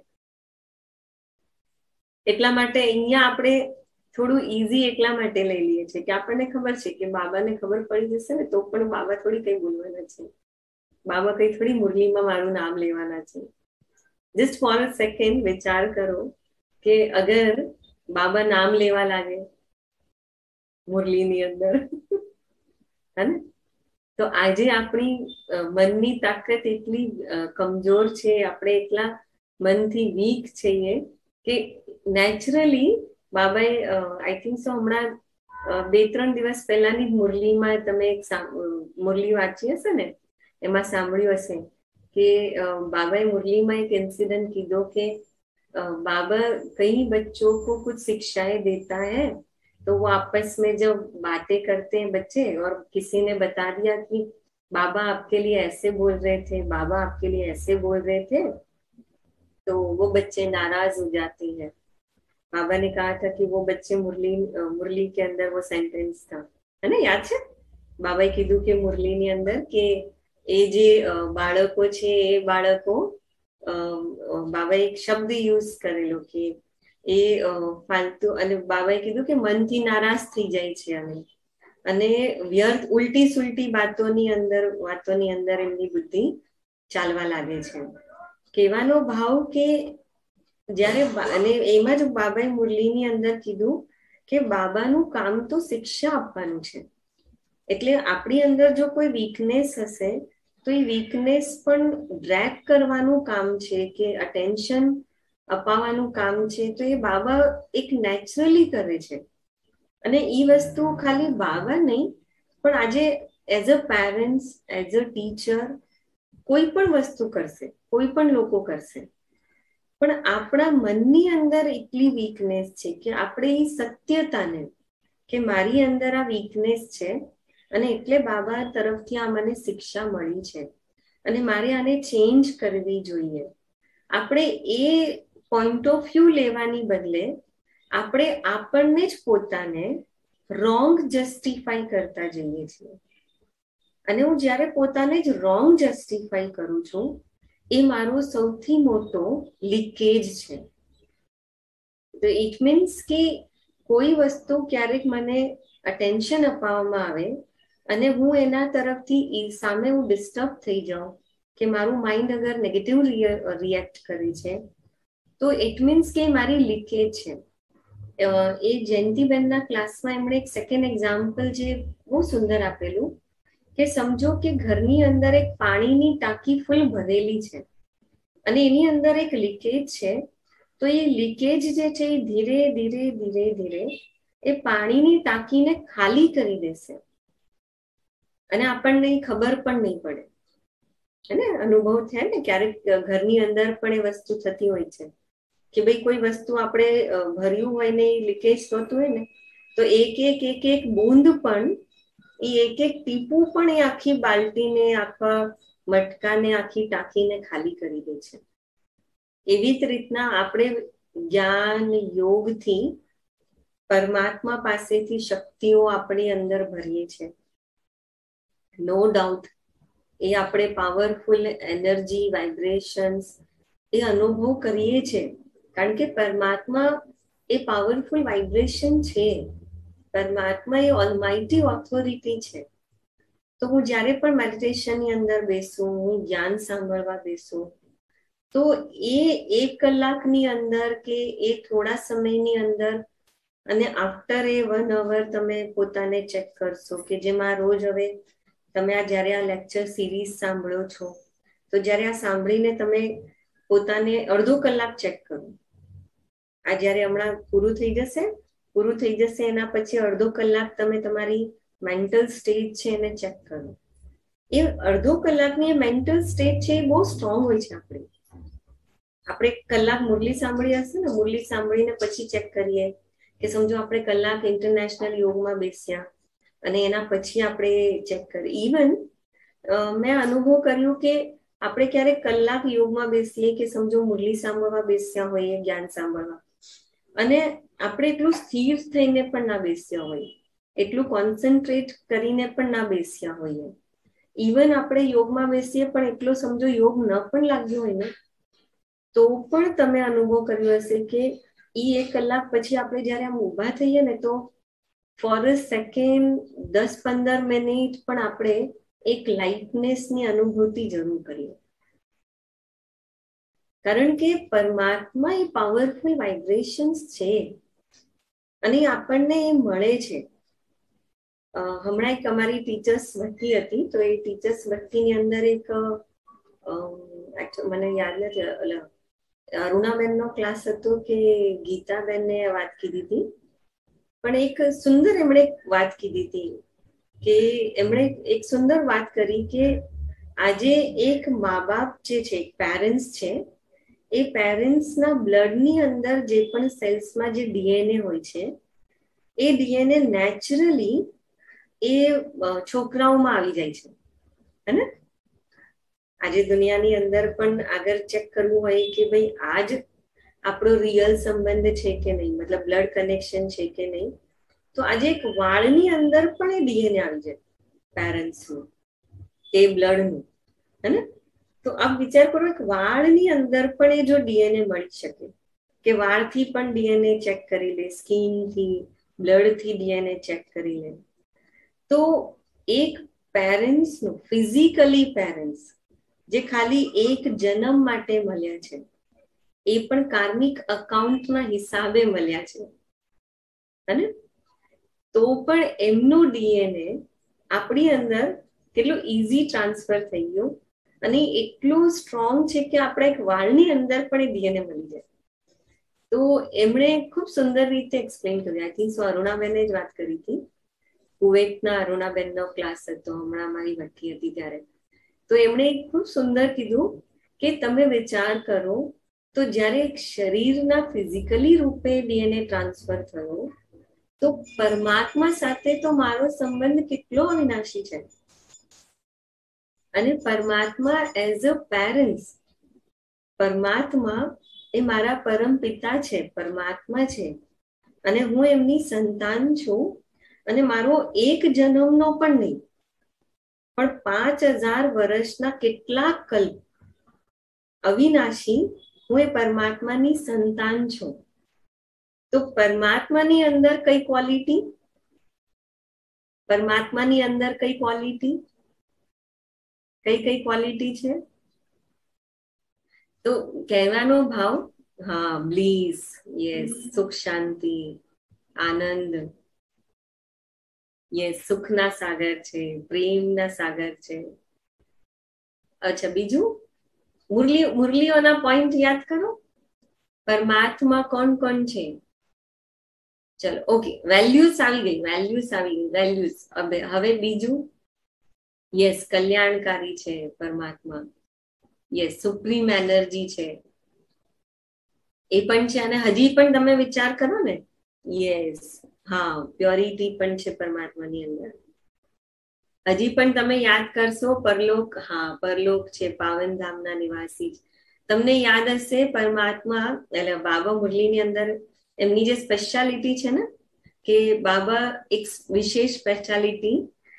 એટલા માટે અહીંયા આપણે થોડું ઈઝી એટલા માટે લઈ લઈએ છીએ કે આપણને ખબર છે કે બાબાને ખબર પડી જશે ને તો પણ બાબા થોડી કઈ બોલવાના છે, બાબા કઈ થોડી મુરલીમાં મારું નામ લેવાના છે. જસ્ટ ફોર અ સેકન્ડ વિચાર કરો કે અગર બાબા નામ લેવા લાગે મુરલીની અંદર, હે, તો આજે આપણી મનની તાકાત એટલી કમજોર છે, આપણે એટલા મનથી વીક છીએ કે નેચરલી બાબાએ આઈ થિંક સો હમણાં 2-3 દિવસ પહેલાની મુરલીમાં તમે એક મુરલી વાંચી હશે ને, એમાં સાંભળ્યું હશે કે બાબાએ મુરલીમાં એક इंसिडेंट કીધો કે बाबा कई बच्चों को कुछ शिक्षाएं देता है, तो वो आपस में जब बातें करते हैं बच्चे और किसी ने बता दिया कि बाबा आपके लिए ऐसे बोल रहे थे, बाबा आपके लिए ऐसे बोल रहे थे, तो वो बच्चे नाराज हो जाते हैं. बाबा ने कहा था कि वो बच्चे मुरली के अंदर वो सेंटेंस था, है ना, याद है? बाबाએ કીધું કે મુરલીની અંદર કે એ જે બાળકો છે એ બાળકો બાબાએ એક શબ્દ યુઝ કરેલો કે એ ફાલતુ, અને બાબાએ કીધું કે મનથી નારાજ થઈ જાય છે અને વ્યર્થ ઉલટી સુલટી વાતોની અંદર એમની બુદ્ધિ ચાલવા લાગે છે. કહેવાનો ભાવ કે જ્યારે, અને એમાં જ બાબાએ મુરલીની અંદર કીધું કે બાબાનું કામ તો શિક્ષા આપવાનું છે. એટલે આપણી અંદર જો કોઈ વીકનેસ હશે તો એ વીકનેસ પણ ડ્રેગ કરવાનું કામ છે કે અટેન્શન અપાવવાનું કામ છે, તો એ બાબા એક નેચરલી કરે છે. અને એ વસ્તુ ખાલી બાબા નહીં, પણ આજે as a parents, as a teacher કોઈ પણ વસ્તુ કરશે, કોઈ પણ લોકો કરશે, પણ આપણા મનની અંદર એટલી વીકનેસ છે કે આપણે એ સત્યતાને કે મારી અંદર આ વીકનેસ છે અને એટલે બાબા તરફથી આ મને શિક્ષા મળી છે અને મારે આને ચેન્જ કરવી જોઈએ, આપણે એ પોઈન્ટ ઓફ વ્યૂ લેવાની બદલે આપણે આપણને જ પોતાને રોંગ જસ્ટિફાઈ કરતા જઈએ છીએ. અને હું જ્યારે પોતાને જ રોંગ જસ્ટિફાઈ કરું છું, એ મારો સૌથી મોટો લીકેજ છે. તો ઇટ મીન્સ કે કોઈ વસ્તુ ક્યારેક મને અટેન્શન અપાવવામાં આવે અને હું એના તરફથી સામે હું ડિસ્ટર્બ થઈ જાઉં કે મારું માઇન્ડ અગર નેગેટિવ રિએક્ટ કરે છે, તો ઇટ મીન્સ કે મારી લીકેજ છે. એ જયંતિબેનના ક્લાસમાં એમણે એક સેકન્ડ એક્ઝામ્પલ જે બહુ સુંદર આપેલું કે સમજો કે ઘરની અંદર એક પાણીની ટાંકી ફૂલ ભરેલી છે અને એની અંદર એક લીકેજ છે, તો એ લીકેજ જે છે એ ધીરે ધીરે ધીરે ધીરે એ પાણીની ટાંકીને ખાલી કરી દેશે અને આપણને ખબર પણ નહીં પડે. અને અનુભવ થાય ને ક્યારેક ઘરની અંદર પણ એ વસ્તુ થતી હોય છે કે ભાઈ કોઈ વસ્તુ આપણે ભર્યું હોય ને લીકેજ થતું હોય ને, તો એક બૂંદ પણ, એ એક ટીપું પણ એ આખી બાલ્ટીને, આખા મટકાને, આખી ટાંકીને ખાલી કરી દે છે. એવી જ રીતના આપણે જ્ઞાન યોગથી પરમાત્મા પાસેથી શક્તિઓ આપણી અંદર ભરીએ છીએ. નો ડાઉટ એ આપણે પાવરફુલ એનર્જી, વાઇબ્રેશન્સ એ અનુભવ કરીએ છીએ, કારણ કે પરમાત્મા એ પાવરફુલ વાઇબ્રેશન છે. પરમાત્મા એ ઓલમાઇટી ઓથોરિટી છે. તો હું જ્યારે પણ મેડિટેશનની અંદર બેસું, હું જ્ઞાન સાંભળવા બેસું, તો એ 1 કલાકની અંદર કે એ થોડા સમયની અંદર અને આફ્ટર એ 1 અવર તમે પોતાને ચેક કરશો કે જેમાં રોજ હવે તમે જ્યારે આ લેક્ચર સિરીઝ સાંભળો છો, તો જ્યારે આ સાંભળીને તમે પોતાને અડધો કલાક ચેક કરો. આ જ્યારે હમણાં પૂરું થઈ જશે એના પછી અડધો કલાક તમે તમારી મેન્ટલ સ્ટેટ છે એને ચેક કરો. એ અડધો કલાકની મેન્ટલ સ્ટેટ છે એ બહુ સ્ટ્રોંગ હોય છે. આપણે કલાક મુરલી સાંભળી હશે ને, મુરલી સાંભળીને પછી ચેક કરીએ કે સમજો આપણે કલાક ઇન્ટરનેશનલ યોગમાં બેસ્યા અને એના પછી આપણે ચેક કરીએ. ઇવન મેં અનુભવ કર્યું કે આપણે ક્યારેક કલાક યોગમાં બેસીએ કે સમજો મુરલી સાંભળવા બેસ્યા હોઈએ, જ્ઞાન સાંભળવા, અને આપણે એટલું સ્થિર થઈને પણ ના બેસ્યા હોઈએ, એટલું કોન્સન્ટ્રેટ કરીને પણ ના બેસ્યા હોઈએ. ઇવન આપણે યોગમાં બેસીએ પણ એટલો સમજો યોગ ન પણ લાગ્યો હોય ને, તો પણ તમે અનુભવ કર્યો હશે કે એ 1 કલાક પછી આપણે જયારે આમ ઊભા થઈએ ને, તો ફોર અ સેકન્ડ 10-15 મિનિટ પણ આપણે એક લાઇટનેસની અનુભૂતિ જરૂર કરીએ. કારણ કે પરમાત્મા એ પાવરફુલ વાઇબ્રેશન્સ છે અને આપણને એ મળે છે. હમણાં એક અમારી ટીચર્સ ભક્તિ હતી, તો એ ટીચર્સ ભક્તિની અંદર એક મને યાદ નથી, અરુણાબેનનો ક્લાસ હતો કે ગીતાબેનને વાત કીધી હતી, પણ એક સુંદર એમણે વાત કીધી હતી કે એમણે એક સુંદર વાત કરી કે આજે એક મા બાપ જે છે, પેરેન્ટ્સ છે, એ પેરેન્ટ્સના બ્લડની અંદર જે પણ સેલ્સમાં જે ડીએનએ હોય છે, એ ડીએનએ નેચરલી એ છોકરાઓમાં આવી જાય છે. હે, આજે દુનિયાની અંદર પણ આગળ ચેક કરવું હોય કે ભાઈ આજ આપણો રિયલ સંબંધ છે કે નહીં, મતલબ બ્લડ કનેક્શન છે કે નહીં, તો આજે એક વાળની અંદર પણ એ ડીએનએ આવી જાય પેરેન્ટ્સનું, એ બ્લડનું. હે, તો આપ વિચાર કરો, એક વાળની અંદર પણ એ જો ડીએનએ મળી શકે, કે વાળથી પણ ડીએનએ ચેક કરી લે, સ્કિનથી, બ્લડથી ડીએનએ ચેક કરી લે, તો એક પેરેન્ટ્સનું ફિઝિકલી પેરેન્ટ્સ જે ખાલી એક જન્મ માટે મળ્યા છે, એ પણ કાર્મિક અકાઉન્ટના હિસાબે મળ્યા છે, અને તો પણ એમનું ડીએનએ આપણી અંદર કેટલું ઈઝી ટ્રાન્સફર થઈ ગયું અને એટલું સ્ટ્રોંગ છે કે આપણે એક વાળની અંદર પણ એ ડીએનએ મળી જાય. તો એમણે ખૂબ સુંદર રીતે એક્સપ્લેન કર્યું. આઈ થિંક સો અરુણાબેને જ વાત કરી હતી, કુવૈતના અરુણાબેનનો ક્લાસ હતો, હમણાં મારી ભઠ્ઠી હતી ત્યારે. તો એમણે ખૂબ સુંદર કીધું કે તમે વિચાર કરો, તો જ્યારે એક શરીરના ફિઝિકલી રૂપે ડીએનએ ટ્રાન્સફર થયો, તો પરમાત્મા સાથે તો મારો સંબંધ કેટલો અવિનાશી છે. અને પરમાત્મા એઝ અ પેરેન્ટ્સ, પરમાત્મા એ મારા પરમ પિતા છે, પરમાત્મા છે, અને હું એમની સંતાન છું. અને મારો એક જન્મનો પણ નહીં, પણ 5000 વર્ષના કેટલાક કલ્પ અવિનાશી હું એ પરમાત્માની સંતાન છું. તો પરમાત્માની અંદર કઈ ક્વોલિટી, પરમાત્માની અંદર કઈ ક્વોલિટી, કઈ ક્વોલિટી છે? તો કહેવાનો ભાવ, હા, બ્લીસ, યસ, સુખ શાંતિ, આનંદ, યસ, સુખના સાગર છે, પ્રેમના સાગર છે. અચ્છા, બીજું મુરલીઓના પોઈન્ટ યાદ કરો. પરમાત્મા કોણ કોણ છે? ચલો, ઓકે, વેલ્યુઝ આવી ગઈ, વેલ્યુઝ. હવે બીજું, યસ, કલ્યાણકારી છે પરમાત્મા, યસ, સુપ્રીમ એનર્જી છે, એ પણ છે. અને હજી પણ તમે વિચાર કરો ને, યસ, હા, પ્યોરિટી પણ છે પરમાત્માની અંદર. હજી પણ તમે યાદ કરશો, પરલોક, હા, પરલોક છે, પાવનધામના નિવાસી. તમને યાદ હશે પરમાત્મા, એટલે બાબા મુરલીની અંદર એમની જે સ્પેશિયાલિટી છે ને, કે બાબા એક વિશેષ સ્પેશિયાલિટી,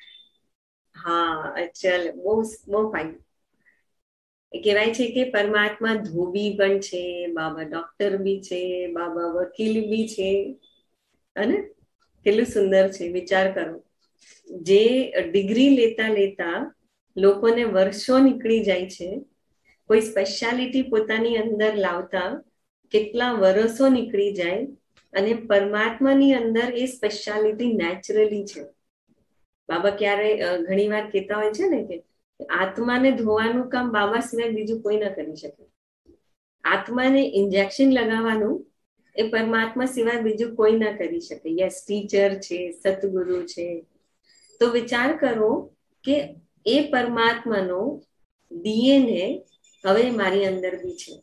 હા, ચલ, બહુ ફાઇન. કહેવાય છે કે પરમાત્મા ધોબી પણ છે, બાબા ડોક્ટર બી છે, બાબા વકીલ બી છે. અને કેટલું સુંદર છે, વિચાર કરો. જે ડિગ્રી લેતા લેતા લોકોને વર્ષો નીકળી જાય છે, કોઈ સ્પેશિયાલિટી પોતાની અંદર લાવતા કેટલા વર્ષો નીકળી જાય, અને પરમાત્માની અંદર એ સ્પેશિયાલિટી નેચરલી છે. બાબા ક્યારે ઘણી વાર કહેતા હોય છે ને કે આત્માને ધોવાનું કામ બાબા સિવાય બીજું કોઈ ના કરી શકે. આત્માને ઇન્જેક્શન લગાવવાનું એ પરમાત્મા સિવાય બીજું કોઈ ના કરી શકે. યસ, ટીચર છે, સતગુરુ છે. તો તો વિચાર કરો કે એ પરમાત્માનો ડીએનએ હવે મારી અંદર બી છે.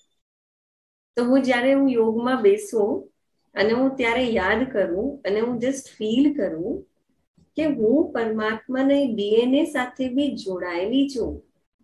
તો જ્યારે હું યોગમાં બેસું અને હું ત્યારે યાદ કરું અને હું જસ્ટ ફીલ કરું કે હું પરમાત્માને ડીએનએ સાથે બી જોડાયેલી છું,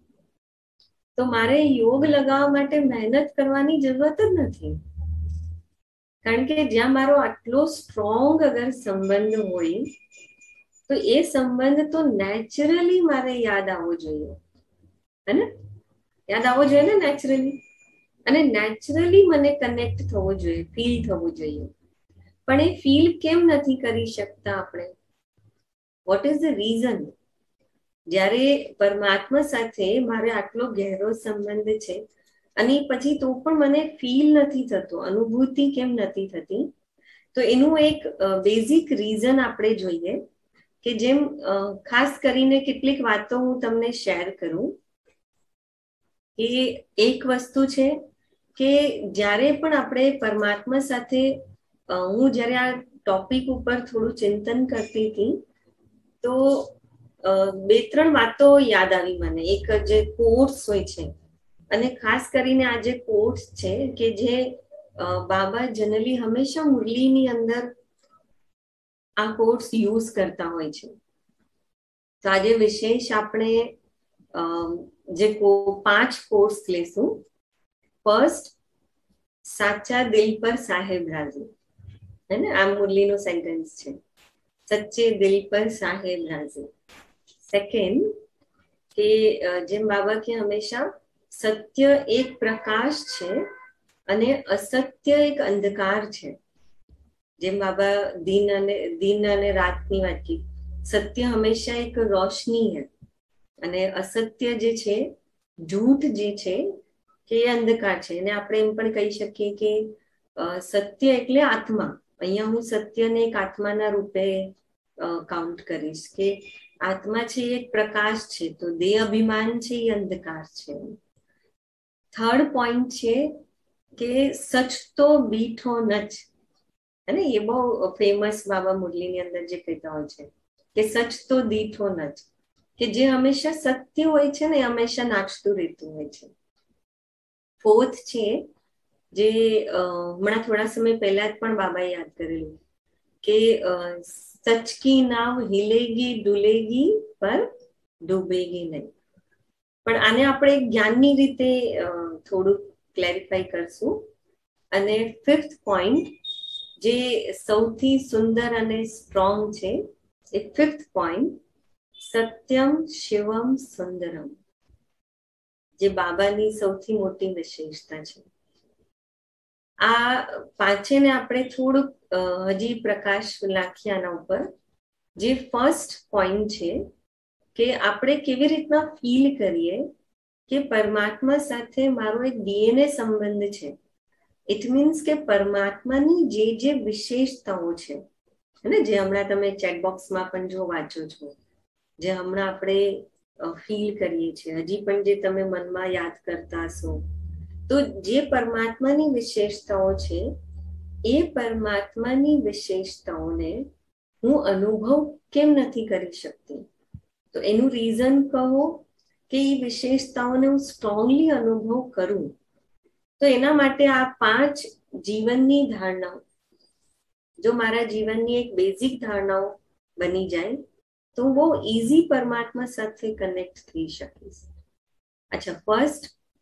તો મારે યોગ લગાવવા માટે મહેનત કરવાની જરૂરત જ નથી. કારણ કે જ્યાં મારો આટલો સ્ટ્રોંગ અગર સંબંધ હોય તો એ સંબંધ તો નેચરલી મારે યાદ આવવો જોઈએ, હે ને? યાદ આવવો જોઈએ ને નેચરલી. અને નેચરલી મને કનેક્ટ થવો જોઈએ, ફીલ થવું જોઈએ. પણ એ ફીલ કેમ નથી કરી શકતા આપણે? What is the reason? જ્યારે પરમાત્મા સાથે મારે આટલો ગહેરો સંબંધ છે અને પછી તો પણ મને ફીલ નથી થતો, અનુભૂતિ કેમ નથી થતી? તો એનું એક બેઝિક રીઝન આપણે જોઈએ કે જેમ ખાસ કરીને કેટલીક વાતો હું તમને શેર કરું. કે એક વસ્તુ છે કે જ્યારે પણ આપણે પરમાત્મા સાથે, હું જ્યારે આ ટોપિક ઉપર થોડું ચિંતન કરતી હતી તો 2-3 વાતો યાદ આવી મને. એક જે કોર્સ હોય છે, અને ખાસ કરીને આ જે કોર્સ છે કે જે બાબા જનરલી હંમેશા મુરલીની અંદર આ કોર્સ યુઝ કરતા હોય છે. તો આજે વિશેષ આપણે જે 5 કોર્સ લેશું. ફર્સ્ટ, સાચા દિલ પર સાહેબ રાજી, હે ને? આ મુરલીનો સેન્ટેન્સ છે, સચ્ચે દિલ પર સાહેબ રાજી. સેકન્ડ, કે જેમ બાબા કે હંમેશા સત્ય એક પ્રકાશ છે અને અસત્ય એક અંધકાર છે. જેમ બાબા દિન અને રાતની વાત કી, સત્ય હંમેશા એક રોશની है અને અસત્ય જે છે, झूठ જે છે કે એ અંધકાર છે. અને આપણે એમ પણ કહી શકીએ કે સત્ય એટલે આત્મા. અહીંયા હું સત્યને એક આત્માના રૂપે કાઉન્ટ કરીશ કે આત્મા છે એક પ્રકાશ છે, તો દેહ અભિમાન છે એ અંધકાર છે. થર્ડ પોઈન્ટ છે કે સચ તો બીઠો નચ, અને એ બહુ ફેમસ બાબા મુરલીની અંદર જે કહેતા હોય છે કે સચ તો દીઠો નચ, કે જે હંમેશા સત્ય હોય છે ને એ હંમેશા નાચતું રહેતું હોય છે. ફોર્થ છે જે હમણાં થોડા સમય પહેલા જ પણ બાબાએ યાદ કરેલું કે સચ કી નાવ હિલેગી ડુલેગી પર ડૂબેગી નહીં. પણ આને આપણે જ્ઞાનની રીતે થોડુંક ક્લેરિફાઈ કરશું. અને ફિફ્થ પોઈન્ટ જે સૌથી સુંદર અને સ્ટ્રોંગ છે, એ ફિફ્થ પોઈન્ટ, સત્યમ શિવમ સુંદરમ, જે બાબાની સૌથી મોટી વિશેષતા છે. આ પાંચેને આપણે થોડુંક હજી પ્રકાશ નાખીએ આના ઉપર. જે ફર્સ્ટ પોઈન્ટ છે કે આપણે કેવી રીતના ફીલ કરીએ કે પરમાત્મા સાથે મારો એક ડીએનએ સંબંધ છે. ઇટ મીન્સ કે પરમાત્માની જે વિશેષતાઓ છે, અને જે હમણાં તમે ચેટ બોક્સમાં પણ જો વાંચો છો, જે હમણાં આપણે ફીલ કરીએ છીએ, હજી પણ જે તમે મનમાં યાદ કરતા હશો, તો જે પરમાત્માની વિશેષતાઓ છે એ પરમાત્માની વિશેષતાઓને હું અનુભવ કેમ નથી કરી શકતી? તો એનું રીઝન કહો કે એ વિશેષતાઓને હું સ્ટ્રોંગલી અનુભવ કરું. તો એના માટે આ 5 જીવનની ધારણાઓ, જો મારા જીવનની એક બેઝિક ધારણાઓ બની જાય તો હું બહુ ઇઝી પરમાત્મા સાથે કનેક્ટ થઈ શકીશ. અચ્છા, ફર્સ્ટ,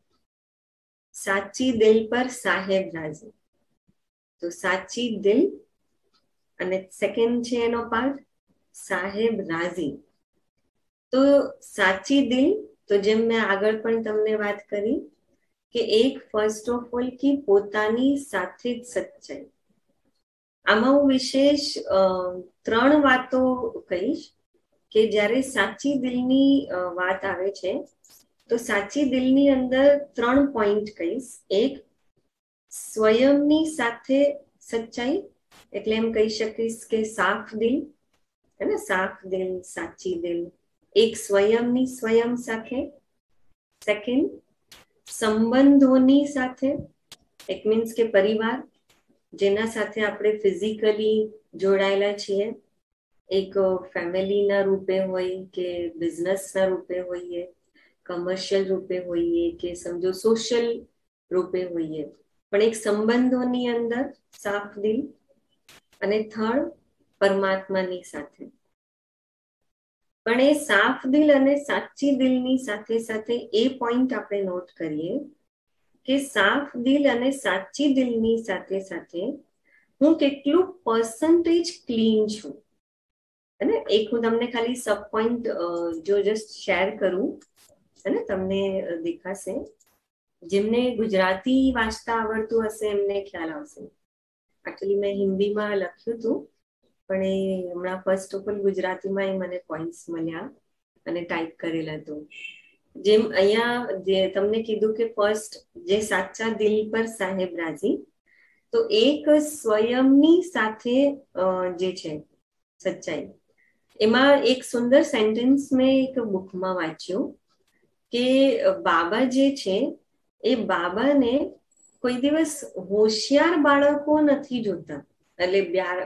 સાચી દિલ પર સાહેબ રાજી. તો સાચી દિલ, અને સેકન્ડ છે એનો પાર્ટ સાહેબ રાજી. તો સાચી દિલ, તો જેમ મેં આગળ પણ તમને વાત કરી કે એક ફર્સ્ટ ઓફ ઓલ કે પોતાની સાથે જ સચ્ચાઈ. આમાં હું વિશેષ 3 વાતો કહીશ કે જ્યારે સાચી દિલની વાત આવે છે તો સાચી દિલની અંદર 3 પોઈન્ટ કહીશ. એક, સ્વયંની સાથે સચ્ચાઈ, એટલે એમ કહી શકીશ કે સાફ દિલ, હે ને? સાફ દિલ, સાચી દિલ, એક સ્વયંની સ્વયં સાથે. સેકન્ડ, સંબંધોની સાથે, ઇટ મીન્સ કે પરિવાર, જેના સાથે આપણે ફિઝિકલી જોડાયેલા છીએ. એક ફેમિલીના રૂપે હોય કે બિઝનેસના રૂપે હોઈએ, કમર્શિયલ રૂપે હોઈએ કે સમજો સોશિયલ રૂપે હોઈએ, પણ એક સંબંધોની અંદર સાફ દિલ, અને થર્ડ પરમાત્માની સાથે. પણ એ સાફ દિલ અને સાચી દિલની સાથે સાથે એ પોઈન્ટ આપણે નોટ કરીએ કે સાફ દિલ અને સાચી દિલની સાથે સાથે હું કેટલું પર્સન્ટેજ ક્લીન છું. અને એક હું તમને ખાલી સબ પોઈન્ટ જો જસ્ટ શેર કરું, અને તમને દેખાશે. જેમને ગુજરાતી વાંચતા આવડતું હશે એમને ખ્યાલ આવશે. એકચ્યુઅલી મેં હિન્દીમાં લખ્યું હતું, પણ એ હમણાં ફર્સ્ટ ઓફ ઓલ ગુજરાતીમાં એ મને પોઈન્ટ્સ મળ્યા અને ટાઈપ કરેલા હતું. જેમ અહીંયા જે તમને કીધું કે ફર્સ્ટ જે સાચા દિલ પર સાહેબ રાજી, તો એક સ્વયંની સાથે જે છે સચ્ચાઈ, એમાં એક સુંદર સેન્ટેન્સ મેં એક બુકમાં વાંચ્યું કે બાબા જે છે એ બાબાને કોઈ દિવસ હોશિયાર બાળકો નથી જોતા. એટલે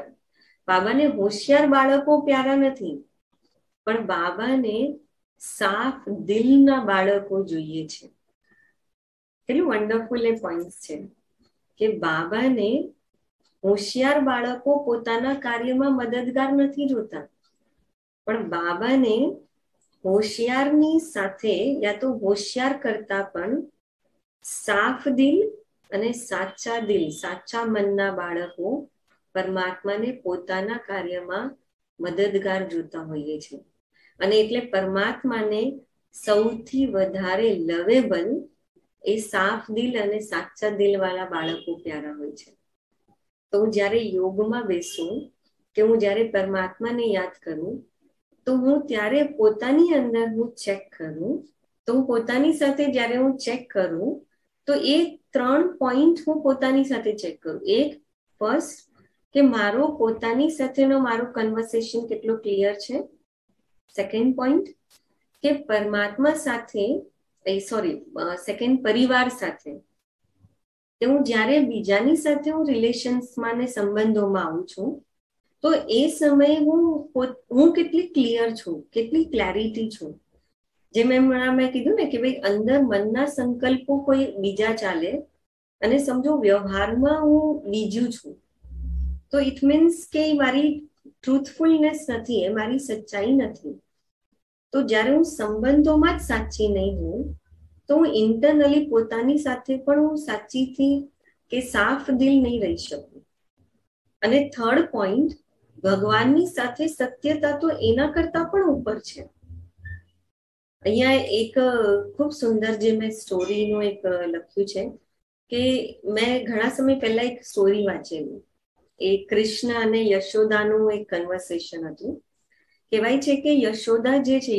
બાબાને હોશિયાર બાળકો પ્યારા નથી, પણ બાબાને સાફ દિલના બાળકો જોઈએ છે. કેટલું વન્ડરફુલ એ પોઈન્ટ છે કે બાબાને હોશિયાર બાળકો પોતાના કાર્યમાં મદદગાર નથી જોતા, પણ બાબાને હોશિયારની સાથે યા તો હોશિયાર કરતા પણ સાફ દિલ અને સાચા દિલ, સાચા મનના બાળકો પરમાત્માને પોતાના કાર્યમાં મદદગાર જોતા હોઈએ છે. અને એટલે પરમાત્માને સૌથી વધારે લવેબલ એ સાફ દિલ અને સાચા દિલવાળા બાળકો પ્યારા હોય છે. તો હું જ્યારે યોગમાં બેસું કે હું જ્યારે પરમાત્માને યાદ કરું, તો હું ત્યારે પોતાની અંદર હું ચેક કરું, તો હું પોતાની સાથે જ્યારે હું ચેક કરું તો એ 3 પોઈન્ટ હું પોતાની સાથે ચેક કરું. એક, ફર્સ્ટ કે મારો પોતાની સાથેનો મારો કન્વર્સેશન કેટલો ક્લિયર છે. સેકન્ડ પોઈન્ટ કે પરમાત્મા સાથે સેકન્ડ પરિવાર સાથે, કે હું જ્યારે બીજાની સાથે હું રિલેશન્સમાં ને સંબંધોમાં આવું છું, તો એ સમયે હું કેટલી ક્લિયર છું, કેટલી ક્લેરિટી છું. જે મેં કીધું ને કે ભાઈ અંદર મનના સંકલ્પો કોઈ બીજા ચાલે અને સમજો વ્યવહારમાં હું બીજું છું, તો ઇટ મીન્સ કે મારી ટ્રુથફુલનેસ નથી, એ મારી સચ્ચાઈ નથી. તો જ્યારે હું સંબંધોમાં જ સાચી નહીં હોઉં, તો હું ઇન્ટરનલી પોતાની સાથે પણ હું સાચીથી કે સાફ દિલ નહીં રહી શકું. અને થર્ડ પોઈન્ટ, ભગવાનની સાથે સત્યતા તો એના કરતા પણ ઉપર છે. અહીંયા એક ખૂબ સુંદર જે મેં સ્ટોરીનું એક લખ્યું છે કે મેં ઘણા સમય પહેલા એક સ્ટોરી વાંચેલી. એ કૃષ્ણ અને યશોદાનું એક કન્વર્સેશન હતું. કહેવાય છે કે યશોદા જે છે,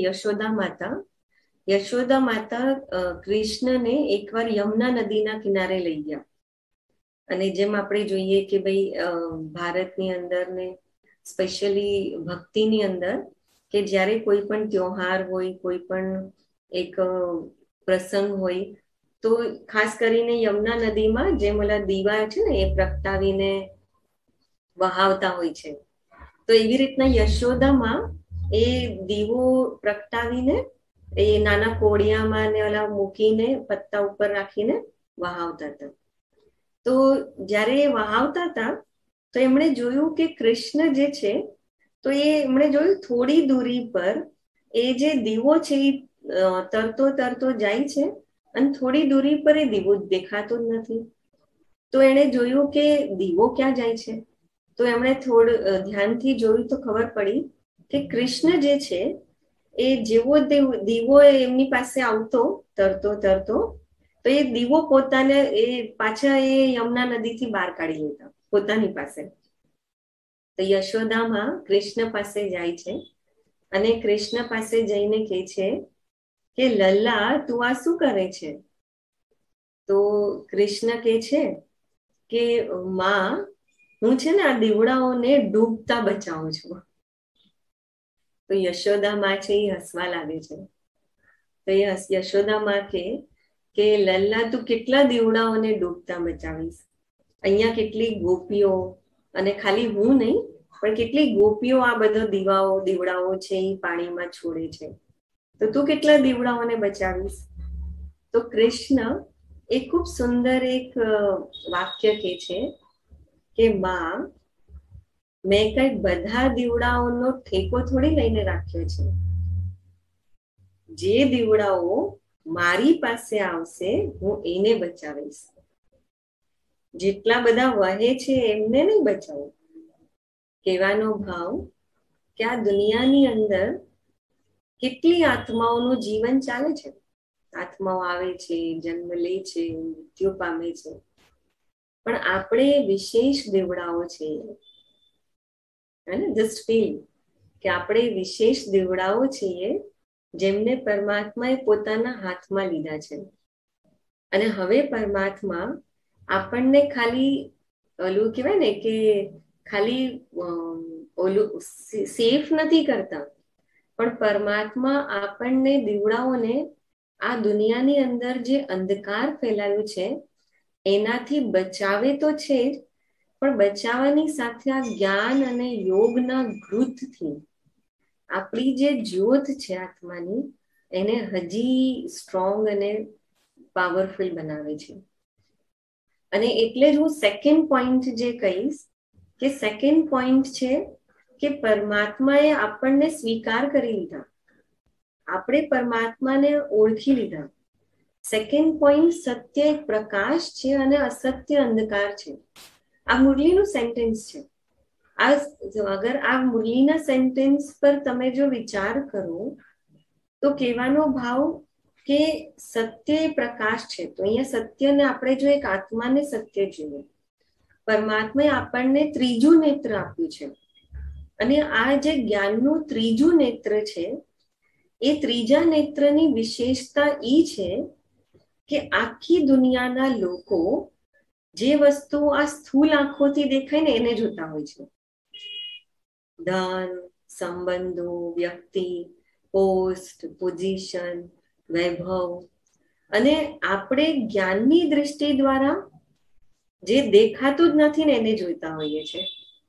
યશોદા માતા કૃષ્ણને એકવાર યમુના નદીના કિનારે લઈ ગયા. અને જેમ આપણે જોઈએ કે ભાઈ ભારતની અંદર ને સ્પેશિયલી ભક્તિની અંદર કે જ્યારે કોઈ પણ ત્યોહાર હોય, કોઈ પણ એક પ્રસંગ હોય, તો ખાસ કરીને યમુના નદીમાં જે ઓલા દીવા છે ને એ પ્રગટાવીને વહાવતા હોય છે. તો એવી રીતના યશોદામાં એ દીવો પ્રગટાવીને એ નાના કોડિયામાં ને ઓલા મૂકીને પત્તા ઉપર રાખીને વહાવતા હતા. તો જ્યારે એ વહાવતા હતા તો એમણે જોયું કે કૃષ્ણ જે છે, તો એમણે જોયું થોડી દૂરી પર એ જે દીવો છે એ તરતો તરતો જાય છે, અને થોડી દૂરી પર એ દીવો દેખાતો જ નથી. તો એણે જોયું કે દીવો ક્યાં જાય છે. તો એમણે થોડું ધ્યાનથી જોયું તો ખબર પડી કે કૃષ્ણ જે છે એ જેવો દીવો એમની પાસે આવતો તરતો તરતો, તો એ દીવો પોતાને એ પાછા એ યમુના નદીથી બહાર કાઢી લેતા પોતાની પાસે. તો યશોદામાં કૃષ્ણ પાસે જાય છે અને કૃષ્ણ પાસે જઈને કહે છે કે લલ્લા, તું આ શું કરે છે? તો કૃષ્ણ કહે છે કે માં, હું છે ને આ દીવડાઓને ડૂબતા બચાવું છું. તો યશોદા માં છે એ હસવા લાગે છે. તો એ યશોદા માં કે લલ્લા, તું કેટલા દીવડાઓને ડૂબતા બચાવીશ? અહીંયા કેટલી ગોપીઓ, અને ખાલી હું નહીં પણ કેટલી ગોપીઓ આ બધો દીવડાઓ છે એ પાણીમાં છોડે છે. તો તું કેટલા દીવડાઓને બચાવીશ? તો કૃષ્ણ એ ખૂબ સુંદર એક વાક્ય કહે છે કે માં, મેં કઈ બધા દીવડાઓનો ઠેકો થોડી લઈને રાખ્યો છે. જે દીવડાઓ મારી પાસે આવશે હું એને બચાવીશ. જેટલા બધા વહે છે એમને નહીં બચાવું. કહેવાનો ભાવ કે આ દુનિયાની અંદર કેટલી આત્માઓનું જીવન ચાલે છે. આત્માઓ આવે છે, જન્મ લે છે, મૃત્યુ પામે છે, પણ આપણે વિશેષ દીવડાઓ છે. જસ્ટ ફીલ કે આપણે વિશેષ દીવડાઓ છીએ જેમને પરમાત્માએ પોતાના હાથમાં લીધા છે. અને હવે પરમાત્મા આપણને ખાલી ઓલું કહેવાય ને કે ખાલી ઓલું સેફ નથી કરતા, પણ પરમાત્મા આપણને દીવડાઓને આ દુનિયાની અંદર જે અંધકાર ફેલાયું છે એનાથી બચાવે તો છે જ, પણ બચાવવાની સાથે આ જ્ઞાન અને યોગના ઘૃતથી આપણી જે જ્યોત છે આત્માની એને હજી સ્ટ્રોંગ અને પાવરફુલ બનાવે છે. અને એટલે જ હું સેકન્ડ પોઈન્ટ જે કહીશ કે સેકન્ડ પોઈન્ટ છે કે પરમાત્માએ આપણને સ્વીકાર કરી લીધા, આપણે પરમાત્માને ઓળખી લીધા. સેકન્ડ પોઈન્ટ, સત્ય એક પ્રકાશ છે અને અસત્ય અંધકાર છે. આ મુરલીનું સેન્ટેન્સ છે. અગર આ મુરલીના સેન્ટેન્સ પર તમે જો વિચાર કરો તો કહેવાનો ભાવ કે સત્ય એ પ્રકાશ છે. તો અહીંયા સત્યને આપણે જો એક આત્માને સત્ય જોઈએ, પરમાત્માએ આપણને ત્રીજું નેત્ર આપ્યું છે. અને આ જે જ્ઞાનનું ત્રીજું નેત્ર છે એ ત્રીજા નેત્રની વિશેષતા એ છે કે આખી દુનિયાના લોકો જે વસ્તુ આ સ્થૂલ આંખોથી દેખાય ને એને જોતા હોય છે. ધન, સંબંધો, વ્યક્તિ, પોસ્ટ, પોઝિશન, વૈભવ. અને આપણે જ્ઞાનની દૃષ્ટિ દ્વારા જે દેખાતું જ નથી ને એને જોઈતા હોઈએ છે.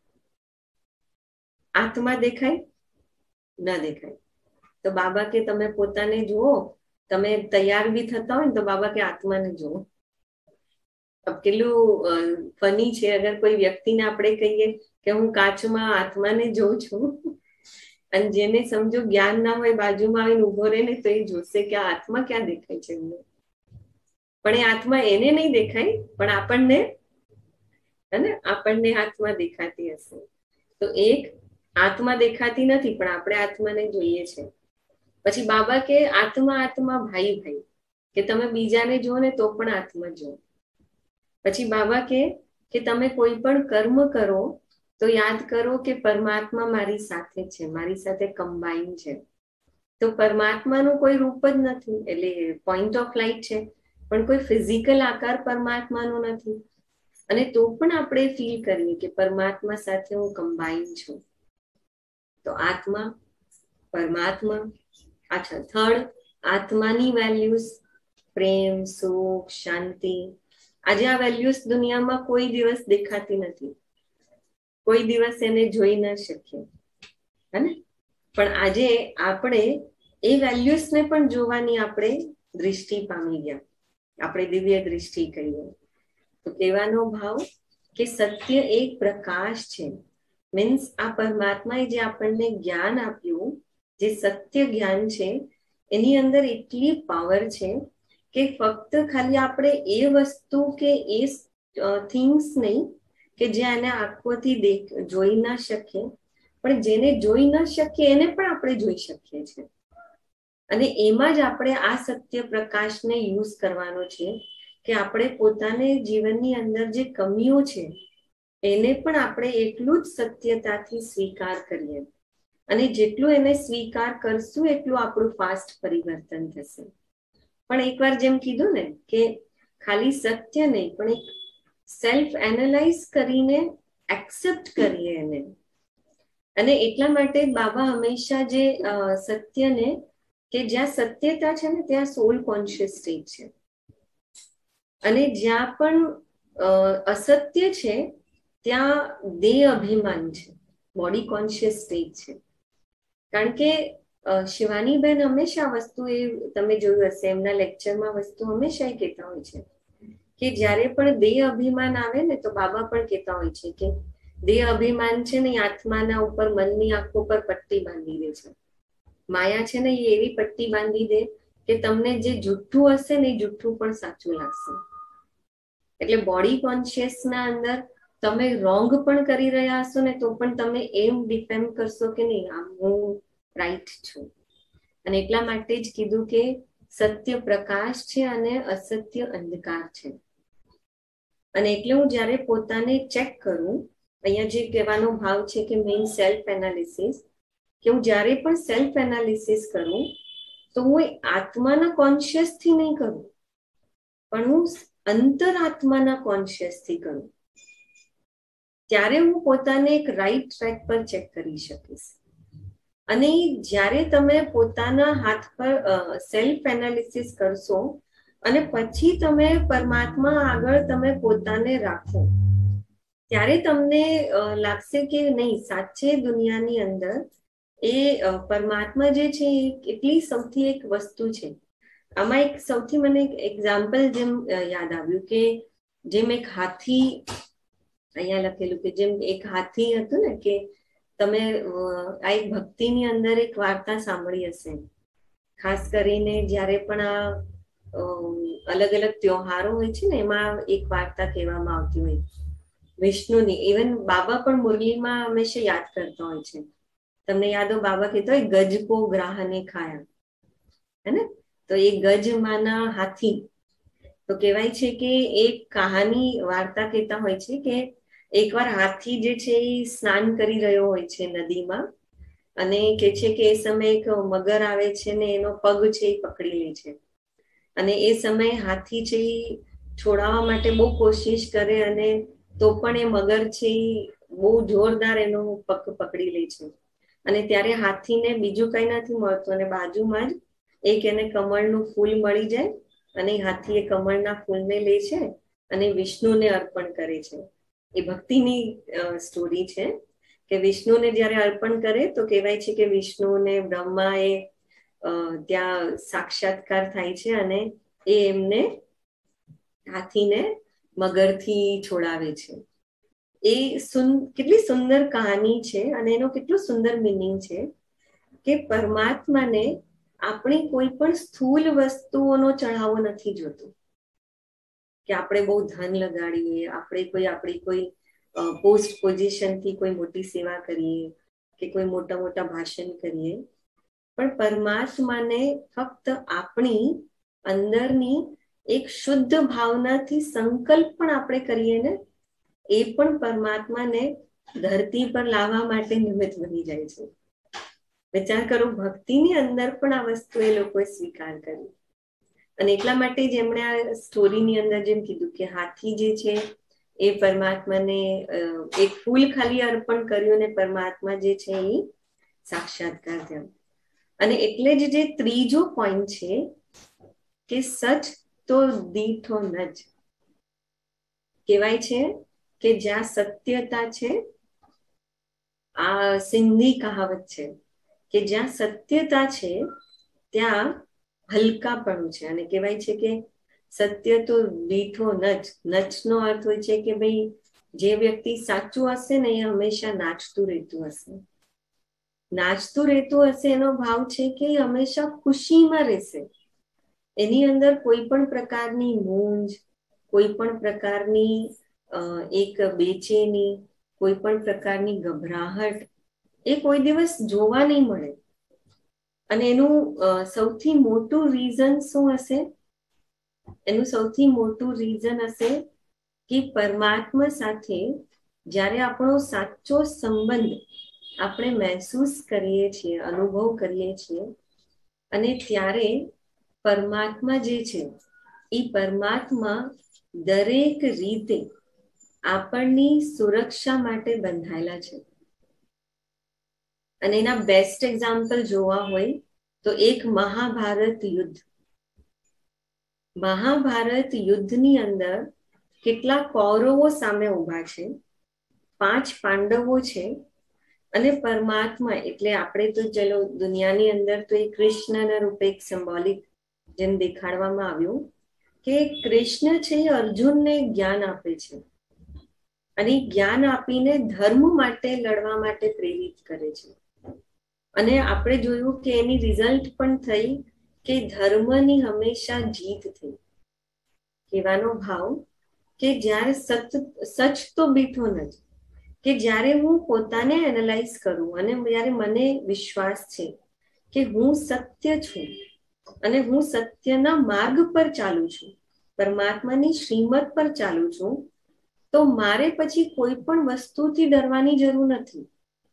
આત્મા દેખાય ન દેખાય તો બાબા કે તમે પોતાને જુઓ, તમે તૈયાર બી થતા હોય ને તો બાબા કે આત્માને જુઓ. કેટલું ફની છે અગર કોઈ વ્યક્તિને આપણે કહીએ કે હું કાચમાં આત્માને જોઉં છું, અને જેને સમજો જ્ઞાન ના હોય બાજુમાં આવીને ઉભો રહે ને તો એ જોશે કે આ આત્મા ક્યાં દેખાય છે એમને. પણ એ આત્મા એને નહીં દેખાય, પણ આપણને આત્મા દેખાતી હશે. તો એક આત્મા દેખાતી નથી પણ આપણે આત્માને જોઈએ છે. પછી બાબા કે આત્મા ભાઈ ભાઈ, કે તમે બીજાને જુઓ ને તો પણ આત્મા જુઓ. પછી બાબા કે તમે કોઈ પણ કર્મ કરો તો યાદ કરો કે પરમાત્મા મારી સાથે છે, મારી સાથે કમ્બાઈન છે. તો પરમાત્માનું કોઈ રૂપ જ નથી, એટલે પોઈન્ટ ઓફ લાઇટ છે પણ કોઈ ફિઝિકલ આકાર પરમાત્માનો નથી. અને તો પણ આપણે ફીલ કરીએ કે પરમાત્મા સાથે હું કમ્બાઈન છું. તો આત્મા, પરમાત્મા. અચ્છા, થર્ડ, આત્માની વેલ્યુઝ, પ્રેમ, સુખ, શાંતિ. આજે આ વેલ્યુઝ દુનિયામાં કોઈ દિવસ દેખાતી નથી, કોઈ દિવસ એને જોઈ ન શકીએ, હે? પણ આજે આપણે એ વેલ્યુઝને પણ જોવાની આપણે દૃષ્ટિ પામી ગયા, આપણે દિવ્ય દૃષ્ટિ કહીએ. તો કહેવાનો ભાવ કે સત્ય એક પ્રકાશ છે. મીન્સ આ પરમાત્માએ જે આપણને જ્ઞાન આપ્યું, જે સત્ય જ્ઞાન છે, એની અંદર એટલી પાવર છે કે ફક્ત ખાલી આપણે એ વસ્તુ કે એ થિંગ્સ નહીં કે જે આને આંખોથી જોઈ ના શકીએ, પણ જેને જોઈ ન શકીએ એને પણ આપણે જોઈ શકીએ છીએ. અને એમાં જ આપણે આ સત્ય પ્રકાશને યુઝ કરવાનો છે કે આપણે પોતાને જીવનની અંદર જે કમીઓ છે એને પણ આપણે એટલું જ સત્યતાથી સ્વીકાર કરીએ. અને જેટલું એને સ્વીકાર કરશું એટલું આપણું ફાસ્ટ પરિવર્તન થશે. પણ એકવાર જેમ કીધું ને કે ખાલી સત્ય નહીં પણ એક સેલ્ફ એનાલાઇઝ કરીને એક્સેપ્ટ કરીએ એને. અને એટલા માટે બાબા હંમેશા જે સત્યને, કે જ્યાં સત્યતા છે ને ત્યાં સોલ કોન્શિયસ સ્ટેટ છે, અને જ્યાં પણ અસત્ય છે ત્યાં દેહ અભિમાન છે. બોડી કોન્શિયસ સ્ટેજ છે. કારણ કે શિવાનીબેન હંમેશા વસ્તુ એ તમે જોયું હશે એમના લેક્ચરમાં વસ્તુ હંમેશા એ કહેતા હોય છે કે જ્યારે પણ દેહ અભિમાન આવે ને તો બાબા પણ કહેતા હોય છે કે દેહ અભિમાન છે ને આત્માના ઉપર મનની આંખો પર પટ્ટી બાંધી દે છે. માયા છે ને એ એવી પટ્ટી બાંધી દે કે તમને જે જુઠ્ઠું હશે ને એ જુઠ્ઠું પણ સાચું લાગશે. એટલે બોડી કોન્શિયસ ના અંદર તમે રોંગ પણ કરી રહ્યા હશો ને તો પણ તમે એમ ડિફેન્ડ કરશો કે નહીં હું રાઈટ છું. અને એટલા માટે જ કીધું કે સત્ય પ્રકાશ છે અને અસત્ય અંધકાર છે. અને એટલે હું જ્યારે પોતાને ચેક કરું, અહીંયા જે કહેવાનો ભાવ છે કે મેઇન સેલ્ફ એનાલિસિસ, કે હું જ્યારે પણ સેલ્ફ એનાલિસિસ કરું તો હું આત્માના કોન્શિયસ થી નહીં કરું, પણ હું અંતરાત્માના કોન્શિયસ થી કરું. ત્યારે હું પોતાને એક રાઈટ ટ્રેક પર ચેક કરી શકીશ. અને જ્યારે તમે પોતાના હાથ પર સેલ્ફ એનાલિસિસ કરશો અને પછી તમે પરમાત્મા આગળ તમે પોતાને રાખો, ત્યારે તમને લાગશે કે નહીં, સાચે દુનિયાની અંદર એ પરમાત્મા જે છે એ એટલી સૌથી એક વસ્તુ છે. આમાં એક સૌથી મને એક એક્ઝામ્પલ જેમ યાદ આવ્યું કે જેમ એક હાથી, અહીંયા લખેલું કે જેમ એક હાથી હતું ને, કે તમે આ એક ભક્તિની અંદર એક વાર્તા સાંભળી હશે, ખાસ કરીને જ્યારે પણ આ અલગ અલગ ત્યોહારો હોય છે ને એમાં એક વાર્તા કહેવામાં આવતી હોય વિષ્ણુની. ઇવન બાબા પણ મુરલીમાં હંમેશા યાદ કરતા હોય છે. તમને યાદ હોય બાબા કહેતા હોય ગજ કો ગ્રાહને ખાયા, હે ને? તો એ ગજમાના હાથી, તો કહેવાય છે કે એક કહાની વાર્તા કહેતા હોય છે કે એકવાર હાથી જે છે એ સ્નાન કરી રહ્યો હોય છે નદીમાં, અને કે છે કે એ સમયે એક મગર આવે છે ને એનો પગ છે એ પકડી લે છે. અને એ સમયે હાથી છે એ છોડાવવા માટે બહુ કોશિશ કરે, અને તો પણ એ મગર છે એ બહુ જોરદાર એનો પગ પકડી લે છે. અને ત્યારે હાથીને બીજું કઈ નથી મળતું, અને બાજુમાં જ એક એને કમળનું ફૂલ મળી જાય, અને હાથી એ કમળના ફૂલને લે છે અને વિષ્ણુને અર્પણ કરે છે. એ ભક્તિની સ્ટોરી છે કે વિષ્ણુને જ્યારે અર્પણ કરે તો કહેવાય છે કે વિષ્ણુને બ્રહ્મા એ ત્યાં સાક્ષાત્કાર થાય છે અને એ એમને હાથીને મગરથી છોડાવે છે. એ કેટલી સુંદર કહાની છે અને એનો કેટલો સુંદર મિનિંગ છે કે પરમાત્માને આપણી કોઈ પણ સ્થૂલ વસ્તુઓનો ચઢાવો નથી જોતો, કે આપણે બહુ ધન લગાડીએ, આપણે આપણી કોઈ પોસ્ટ પોઝિશનથી કોઈ મોટી સેવા કરીએ કે કોઈ મોટા મોટા ભાષણ કરીએ, પણ પરમાત્માને ફક્ત આપણી અંદરની એક શુદ્ધ ભાવનાથી સંકલ્પ પણ આપણે કરીએ ને, એ પણ પરમાત્માને ધરતી પર લાવવા માટે નિમિત્ત બની જાય છે. વિચાર કરો, ભક્તિની અંદર પણ આ વસ્તુ એ લોકોએ સ્વીકાર કરી. અને એટલા માટે જ એમણે આ સ્ટોરીની અંદર જેમ કીધું કે હાથી જે છે એ પરમાત્માને એક ફૂલ ખાલી અર્પણ કર્યું ને પરમાત્મા જે છે એ સાક્ષાત્કાર થયો. અને એટલે જ જે ત્રીજો પોઈન્ટ છે કે સચ તો દીઠો ન જ. કહેવાય છે કે જ્યાં સત્યતા છે, આ સિંધી કહાવત છે કે જ્યાં સત્યતા છે ત્યાં હલકાપણું છે. અને કહેવાય છે કે સત્ય તો દીઠો નચ. નચનો અર્થ હોય છે કે ભાઈ જે વ્યક્તિ સાચું હશે ને એ હંમેશા નાચતું રહેતું હશે. નાચતું રહેતું હશે એનો ભાવ છે કે એ હંમેશા ખુશીમાં રહેશે. એની અંદર કોઈ પણ પ્રકારની મૂંઝ, કોઈ પણ પ્રકારની એક બેચેની, કોઈ પણ પ્રકારની ગભરાહટ એ કોઈ દિવસ જોવા નહીં મળે. અને એનું સૌથી મોટું રીઝન શું હશે? એનું સૌથી મોટું રીઝન હશે કે પરમાત્મા સાથે જ્યારે આપણો સાચો સંબંધ આપણે મહેસૂસ કરીએ છીએ, અનુભવ કરીએ છીએ, અને ત્યારે પરમાત્મા જે છે એ પરમાત્મા દરેક રીતે આપણની સુરક્ષા માટે બંધાયેલા છે. અને એના બેસ્ટ એક્ઝામ્પલ જોવા હોય તો એક મહાભારત યુદ્ધ. મહાભારત યુદ્ધની અંદર કેટલા કૌરવો સામે ઉભા છે, 5 પાંડવો છે, અને પરમાત્મા એટલે આપણે તો ચલો દુનિયાની અંદર તો એ કૃષ્ણના રૂપે એક સિમ્બોલિક જેમ દેખાડવામાં આવ્યું કે કૃષ્ણ છે એ અર્જુનને જ્ઞાન આપે છે અને જ્ઞાન આપીને ધર્મ માટે લડવા માટે પ્રેરિત કરે છે. અને આપણે જોયું કે એની રિઝલ્ટ પણ થઈ કે ધર્મની હંમેશા જીત થઈ. કહેવાનો ભાવ કે જ્યારે સચ તો બીઠો નથી, કે જ્યારે હું પોતાને એનાલાઇઝ કરું અને જ્યારે મને વિશ્વાસ છે કે હું સત્ય છું અને હું સત્યના માર્ગ પર ચાલું છું, પરમાત્માની શ્રીમત પર ચાલું છું, તો મારે પછી કોઈ પણ વસ્તુથી ડરવાની જરૂર નથી.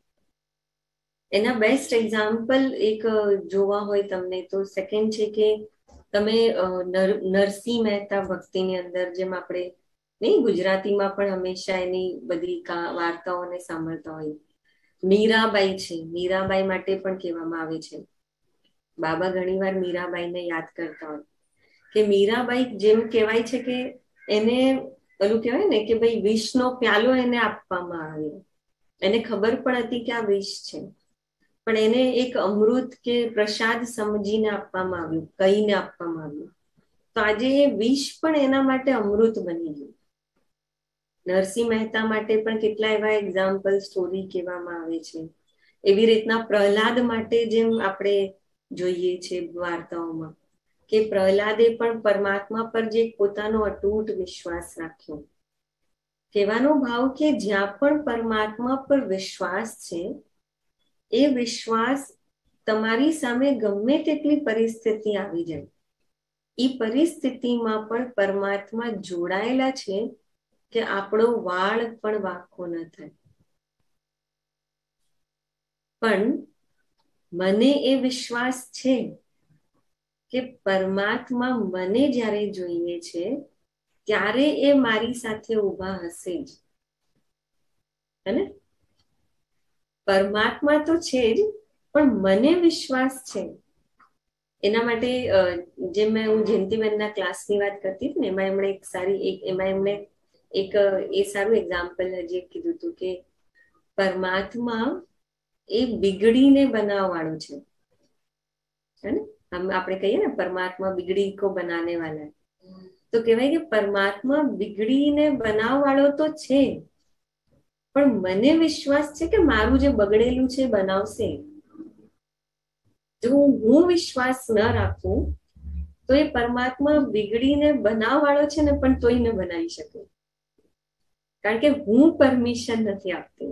એના બેસ્ટ એક્ઝામ્પલ એક જોવા હોય તમને તો સેકન્ડ છે કે તમે નરસિંહ મહેતા ભક્તિની અંદર જેમ આપણે નહીં ગુજરાતીમાં પણ હંમેશા એની બધી વાર્તાઓને સાંભળતા હોય. મીરાબાઈ છે, મીરાબાઈ માટે પણ કહેવામાં આવે છે, બાબા ઘણીવાર મીરાબાઈને યાદ કરતા હોય કે મીરાબાઈ જેમ કહેવાય છે કે એને પેલું કહેવાય ને કે ભાઈ વિષનો પ્યાલો એને આપવામાં આવ્યો. એને ખબર પણ હતી કે આ વિષ છે, પણ એને એક અમૃત કે પ્રસાદ સમજીને આપવામાં આવ્યું, કહીને આપવામાં આવ્યું. તો આજે એ વિષ પણ એના માટે અમૃત બની ગયું. નરસિંહ મહેતા માટે પણ કેટલા એવા એક્ઝામ્પલ સ્ટોરી કહેવામાં આવે છે. એવી રીતના પ્રહલાદ માટે જેમ આપણે જોઈએ છે વાર્તાઓમાં કે પ્રહલાદે પણ પરમાત્મા પર જે પોતાનો અતૂટ વિશ્વાસ રાખ્યો. કહેવાનો ભાવ કે જ્યાં પણ પરમાત્મા પર વિશ્વાસ છે, એ વિશ્વાસ તમારી સામે ગમે તેટલી પરિસ્થિતિ આવી જાય, એ પરિસ્થિતિમાં પણ પરમાત્મા જોડાયેલા છે કે આપણો વાળ પણ વાંકો ન થાય. પણ મને એ વિશ્વાસ છે કે પરમાત્મા મને જ્યારે જોઈએ છે ત્યારે એ મારી સાથે ઊભા હશે જ. હે, પરમાત્મા તો છે જ, પણ મને વિશ્વાસ છે. એના માટે જેમ હું જયંતિબેનના ક્લાસની વાત કરતી હતી ને, એમાં એમણે એક સારું એક્ઝામ્પલ હજી કીધું હતું કે પરમાત્મા એ બિગડીને બનાવવાળું છે. હે ને, આપણે કહીએ ને પરમાત્મા બિગડી કો બનાને વાલા, તો કહેવાય કે પરમાત્મા બિગડીને બનાવવાળો તો છે, પણ મને વિશ્વાસ છે કે મારું જે બગડેલું છે બનાવશે. જો હું વિશ્વાસ ન રાખું તો એ પરમાત્મા બિગડીને બનાવવાળો છે ને, પણ તોય ન બનાવી શકે, કારણ કે હું પરમિશન નથી આપતી.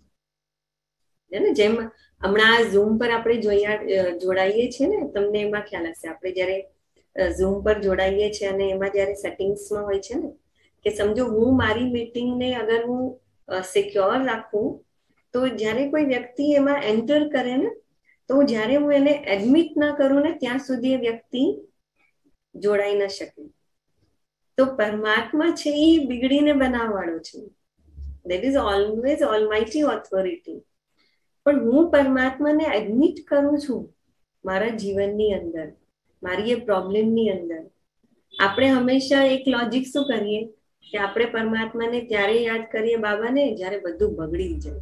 જેમ હમણાં ઝૂમ પર આપણે જોડાઈએ છીએ ને, તમને એમાં ખ્યાલ હશે, આપણે જયારે ઝૂમ પર જોડાઈએ છીએ અને એમાં જયારે સેટિંગ્સમાં હોય છે ને કે સમજો હું મારી મીટિંગને અગર હું સિક્યોર રાખું, તો જ્યારે કોઈ વ્યક્તિ એમાં એન્ટર કરે ને, તો જ્યારે હું એને એડમિટ ના કરું ને ત્યાં સુધી એ વ્યક્તિ જોડાઈ ન શકે. તો પરમાત્મા છે એ બિગડીને બનાવવાળો છે. That is always almighty authority. પણ હું પરમાત્માને એડમિટ કરું છું મારા જીવનની અંદર, મારી એ પ્રોબ્લેમની અંદર. આપણે હંમેશા એક લોજિક શું કરીએ કે આપણે પરમાત્માને ત્યારે યાદ કરીએ બાબાને જ્યારે બધું બગડી જાય,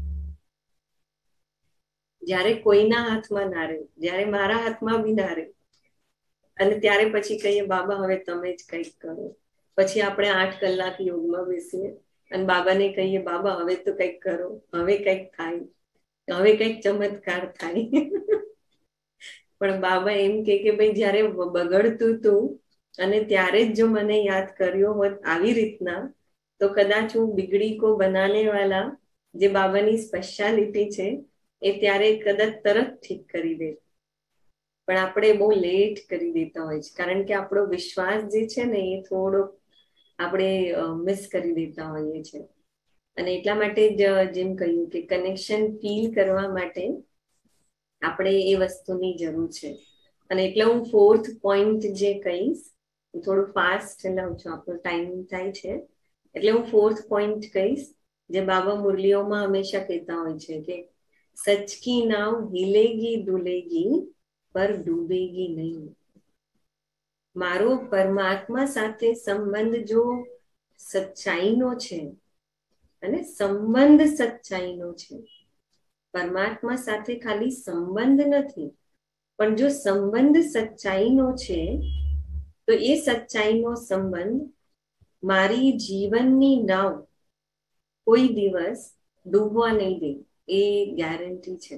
જ્યારે કોઈના હાથમાં ના રહે, જ્યારે મારા હાથમાં બી ના રહે, અને ત્યારે પછી કહીએ બાબા હવે તમે જ કંઈક કરો. પછી આપણે 8 કલાક યોગમાં બેસીએ અને બાબાને કહીએ બાબા હવે તો કંઈક કરો, હવે કંઈક થાય, હવે કંઈક ચમત્કાર થાય. પણ બાબા એમ કે ભાઈ જ્યારે બગડતું હતું અને ત્યારે જ જો મને યાદ કર્યો હોત આવી રીતના, તો કદાચ હું બિગડી કો બનાને વાલા જે બાબાની સ્પેશિયાલિટી છે એ ત્યારે કદાચ તરત ઠીક કરી દે. પણ આપણે બહુ લેટ કરી દેતા હોય છે, કારણ કે આપણો વિશ્વાસ જે છે ને એ થોડો આપણે મિસ કરી દેતા હોઈએ છીએ. અને એટલા માટે જ જેમ કહ્યું કે કનેક્શન ફીલ કરવા માટે આપણે એ વસ્તુની જરૂર છે. અને એટલે હું 4th પોઈન્ટ જે કહીશ, હું થોડું ફાસ્ટ લઉં છું, આપણો ટાઈમ થાય છે, એટલે હું 4th પોઈન્ટ કહીશ જે બાબા મુરલીઓમાં હંમેશા કહેતા હોય છે કે સચ કી નાવ હિલેગી ડુલેગી પર ડૂબેગી નહીં. મારો પરમાત્મા સાથે સંબંધ જો સચ્ચાઈનો છે, અને સંબંધ સચ્ચાઈનો છે, પરમાત્મા સાથે ખાલી સંબંધ નથી, પણ જો સંબંધ સચ્ચાઈનો છે તો એ સચ્ચાઈનો સંબંધ મારી જીવનની નાવ કોઈ દિવસ ડૂબવા નહીં દે, એ ગેરંટી છે.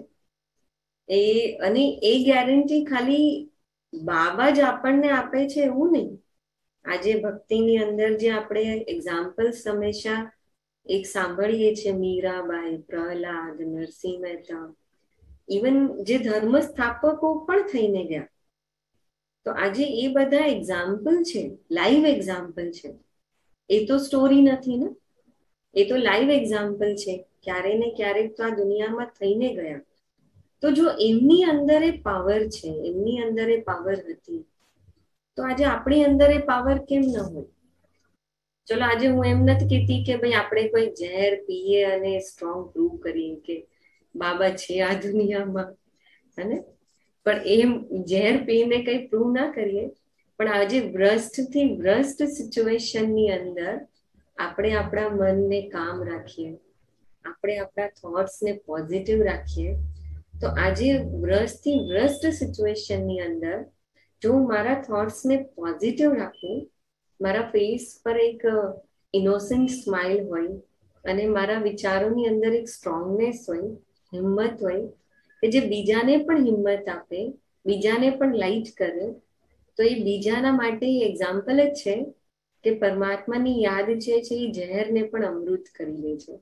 અને એ ગેરંટી ખાલી બાબા જ આપણને આપે છે એવું નહીં. આજે ભક્તિની અંદર જે આપણે એક્ઝામ્પલ્સ હંમેશા એક સાંભળીએ છીએ, મીરાબાઈ, પ્રહલાદ, નરસિંહ મહેતા, ઇવન જે ધર્મ સ્થાપકો પણ થઈને ગયા. તો આજે એ બધા એક્ઝામ્પલ છે, લાઈવ એક્ઝામ્પલ છે. એ તો સ્ટોરી નથી ને, એ તો લાઈવ એક્ઝામ્પલ છે. ક્યારે ને ક્યારેક તો આ દુનિયામાં થઈને ગયા. તો જો એમની અંદર એ પાવર છે, એમની અંદર એ પાવર હતી, તો આજે આપણી અંદર એ પાવર કેમ ન હોય? ચલો આજે હું એમ નથી કહેતી કે ભાઈ આપણે કોઈ ઝેર પીએ અને સ્ટ્રોંગ પ્રૂવ કરીએ કે બાબા છે આ દુનિયામાં, અને પણ એમ ઝેર પીને કઈ પ્રૂવ ના કરીએ. પણ આજે ભ્રષ્ટથી ભ્રષ્ટ સિચ્યુએશનની અંદર આપણે આપણા મનને કામ રાખીએ, આપણે આપણા થોટ્સને પોઝિટિવ રાખીએ, તો આજે ભ્રષ્ટથી ભ્રષ્ટ સિચ્યુએશનની અંદર જો હું મારા થોટ્સને પોઝિટિવ રાખું, મારા ફેસ પર એક ઇનોસન્ટ સ્માઇલ હોય અને મારા વિચારોની અંદર એક સ્ટ્રોંગનેસ હોય, હિંમત હોય, કે જે બીજાને પણ હિંમત આપે, બીજાને પણ લાઇટ કરે, તો એ બીજાના માટે એક્ઝામ્પલ જ છે કે પરમાત્માની યાદ છે એ ઝેરને પણ અમૃત કરી લે છે.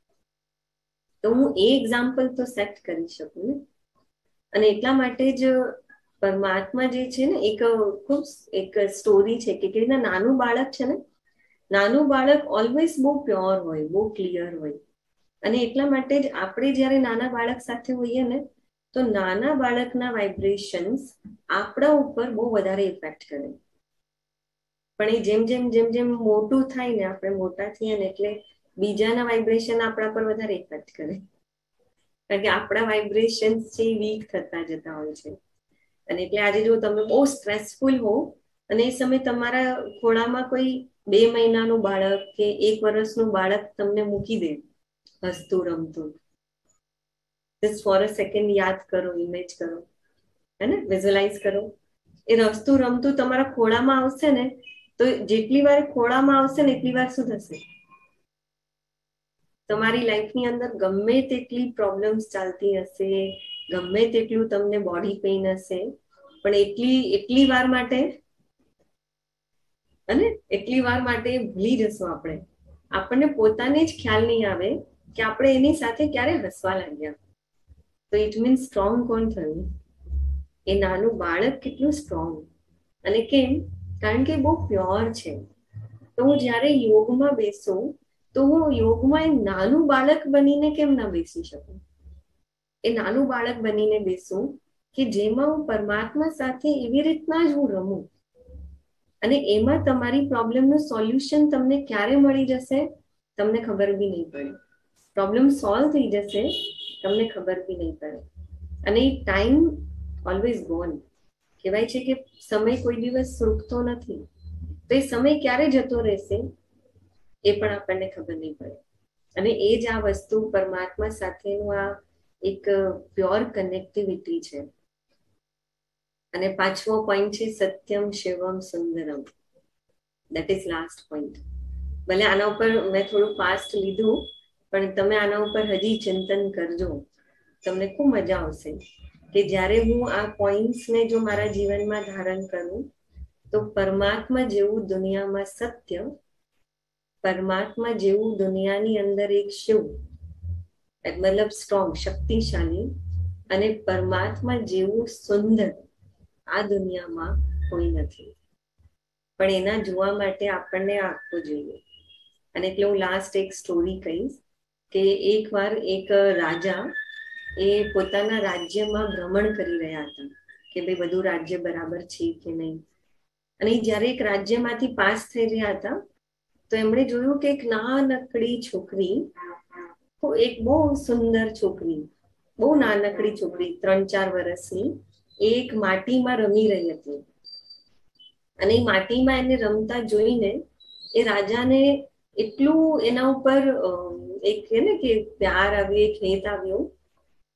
તો હું એ એક્ઝામ્પલ તો સેટ કરી શકું ને. અને એટલા માટે જ પરમાત્મા જે છે ને, એક સ્ટોરી છે કે કેવી રીતના નાનું બાળક છે ને, નાનું બાળક ઓલવેઝ બહુ પ્યોર હોય, બહુ ક્લિયર હોય. અને એટલા માટે જ આપણે જ્યારે નાના બાળક સાથે હોઈએ ને, તો નાના બાળકના વાઇબ્રેશન્સ આપણા ઉપર બહુ વધારે ઇફેક્ટ કરે. પણ એ જેમ જેમ જેમ જેમ મોટું થાય ને, આપણે મોટા થઈએ ને, એટલે બીજાના વાઇબ્રેશન આપણા પર વધારે ઇફેક્ટ કરે, કારણ કે આપણા વાઇબ્રેશન્સ છે વીક થતા જતા હોય છે. અને એટલે આજે જો તમે બહુ સ્ટ્રેસફુલ હો અને એ સમય તમારા ખોળામાં કોઈ 2 મહિનાનું બાળક કે 1 વર્ષનું બાળક તમને મૂકી દે હસતું રમતું, જસ્ટ ફોર અ સેકન્ડ યાદ કરો, ઇમેજ કરો, હે ને, વિઝ્યુઅલાઇઝ કરો. એ હસતું રમતું તમારા ખોળામાં આવશે ને, તો જેટલી વાર ખોળામાં આવશે ને એટલી વાર શું થશે? તમારી લાઈફની અંદર ગમે તેટલી પ્રોબ્લેમ્સ ચાલતી હશે, ગમે તેટલું તમને બોડી પેઇન હશે, પણ એટલી વાર માટે, અને એટલી વાર માટે ભૂલી જશો આપણે. આપણને પોતાને જ ખ્યાલ નહીં આવે કે આપણે એની સાથે ક્યારે હસવા લાગ્યા. તો ઇટ મીન્સ સ્ટ્રોંગ કોણ થયું? એ નાનું બાળક કેટલું સ્ટ્રોંગ. અને કેમ? કારણ કે બહુ પ્યોર છે. તો હું જ્યારે યોગમાં બેસું તો હું યોગમાં એ નાનું બાળક બનીને કેમ ના બેસી શકું? એ નાનું બાળક બનીને બેસું કે જેમાં હું પરમાત્મા સાથે એવી રીતના જ હું રમું. અને એમાં તમારી પ્રોબ્લેમનું સોલ્યુશન તમને ક્યારે મળી જશે તમને ખબર બી નહીં પડે. પ્રોબ્લેમ સોલ્વ થઈ જશે, તમને ખબર બી નહીં પડે. અને એ ટાઈમ ઓલવેઝ ગોન. કહેવાય છે કે સમય કોઈ દિવસ રૂકતો નથી. તો એ સમય ક્યારે જતો રહેશે એ પણ આપણને ખબર નહીં પડે. અને એ જ આ વસ્તુ પરમાત્મા સાથેનું આ એક પ્યોર કનેક્ટિવિટી છે. અને 5મો પોઈન્ટ છે સત્યમ શિવમ સુંદરમ. That is last point. ભલે આના ઉપર મેં થોડું ફાસ્ટ લીધું, પણ તમે આના ઉપર હજી ચિંતન કરજો, તમને ખૂબ મજા આવશે. કે જ્યારે હું આ પોઈન્ટ્સને જો મારા જીવનમાં ધારણ કરું તો પરમાત્મા જેવું દુનિયામાં સત્ય, પરમાત્મા જેવું દુનિયાની અંદર એક શિવ, મતલબ સ્ટ્રોંગ, શક્તિશાળી, અને પરમાત્મા જેવું સુંદર આ દુનિયામાં કોઈ નથી. પણ એના જોવા માટે આપણને આપવું જોઈએ. અને એટલે હું લાસ્ટ એક સ્ટોરી કહીશ કે એકવાર એક રાજા એ પોતાના રાજ્યમાં ભ્રમણ કરી રહ્યા હતા કે ભાઈ બધું રાજ્ય બરાબર છે કે નહીં. અને જ્યારે એક રાજ્યમાંથી પાસ થઈ રહ્યા હતા તો એમણે જોયું કે એક નાનકડી છોકરી, એક બહુ સુંદર છોકરી, બહુ નાનકડી છોકરી 3-4 વર્ષની, એક માટીમાં રમી રહી હતી. અને એ માટીમાં એને રમતા જોઈને એ રાજાને એટલું એના ઉપર એક કે પ્યાર આવ્યો, એક હેત આવ્યો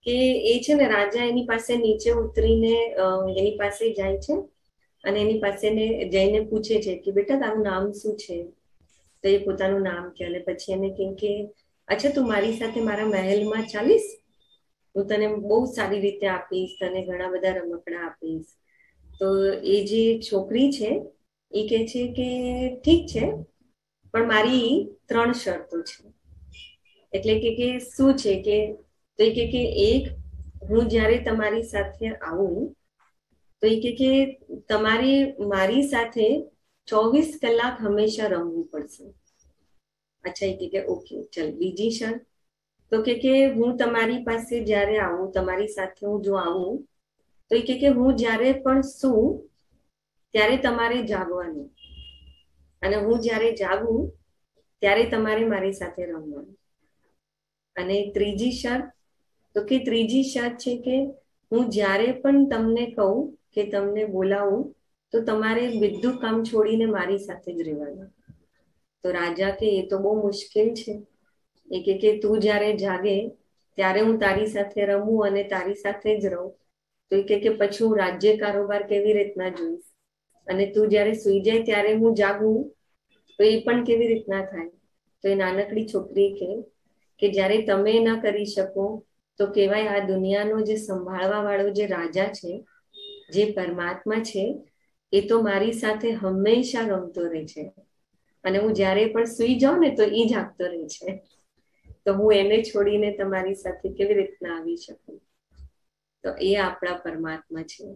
કે એ છે ને રાજા એની પાસે નીચે ઉતરીને એની પાસે જાય છે અને એની પાસે જઈને પૂછે છે કે બેટા તારું નામ શું છે? તો એ પોતાનું નામ કહે અને પછી એને કહે કે અચ્છા તું મારી સાથે મારા મહેલમાં ચાલીશ, હું તને બહુ સારી રીતે આપીશ, તને ઘણા બધા રમકડા આપીશ. તો એ જે છોકરી છે એ કહે છે કે ઠીક છે, પણ મારી 3 શરતો છે. એટલે કે શું છે કે તો એ કે એક, હું જ્યારે તમારી સાથે આવું તો એ કે તમારે મારી સાથે 24 કલાક હંમેશા રમવું પડશે. અચ્છા, એ કે ઓકે ચલ. બીજી શરત તો કે હું તમારી પાસે જ્યારે આવું, તમારી સાથે હું જો આવું તો એ કે હું જ્યારે પણ સૂવું ત્યારે તમારે જાગવાનું, અને હું જ્યારે જાગું ત્યારે તમારે મારી સાથે રમવાનું. અને ત્રીજી શરત તો કે ત્રીજી શરત છે કે હું જ્યારે પણ તમને કહું કે તમને બોલાવું તો તમારે બધું કામ છોડીને મારી સાથે જ રહેવાનું. તો રાજા કે એ તો બહુ મુશ્કેલ છે. એ કે તું જ્યારે જાગે ત્યારે હું તારી સાથે રમું અને તારી સાથે જ રહું, તો એ કે પછી હું રાજ્ય કારોબાર કેવી રીતના જોઈશ, અને તું જ્યારે સુઈ જાય ત્યારે હું જાગું તો એ પણ કેવી રીતના થાય. તો એ નાનકડી છોકરી કે જ્યારે તમે ન કરી શકો તો કહેવાય આ દુનિયાનો જે સંભાળવા વાળો જે રાજા છે, જે પરમાત્મા છે, એ તો મારી સાથે હંમેશા રમતો રહે છે, અને હું જ્યારે પણ સુઈ જાઉં ને તો એ જાગતો રહે છે. તો હું એને છોડીને તમારી સાથે કેવી રીતના આવી શકું? તો એ આપણા પરમાત્મા છે.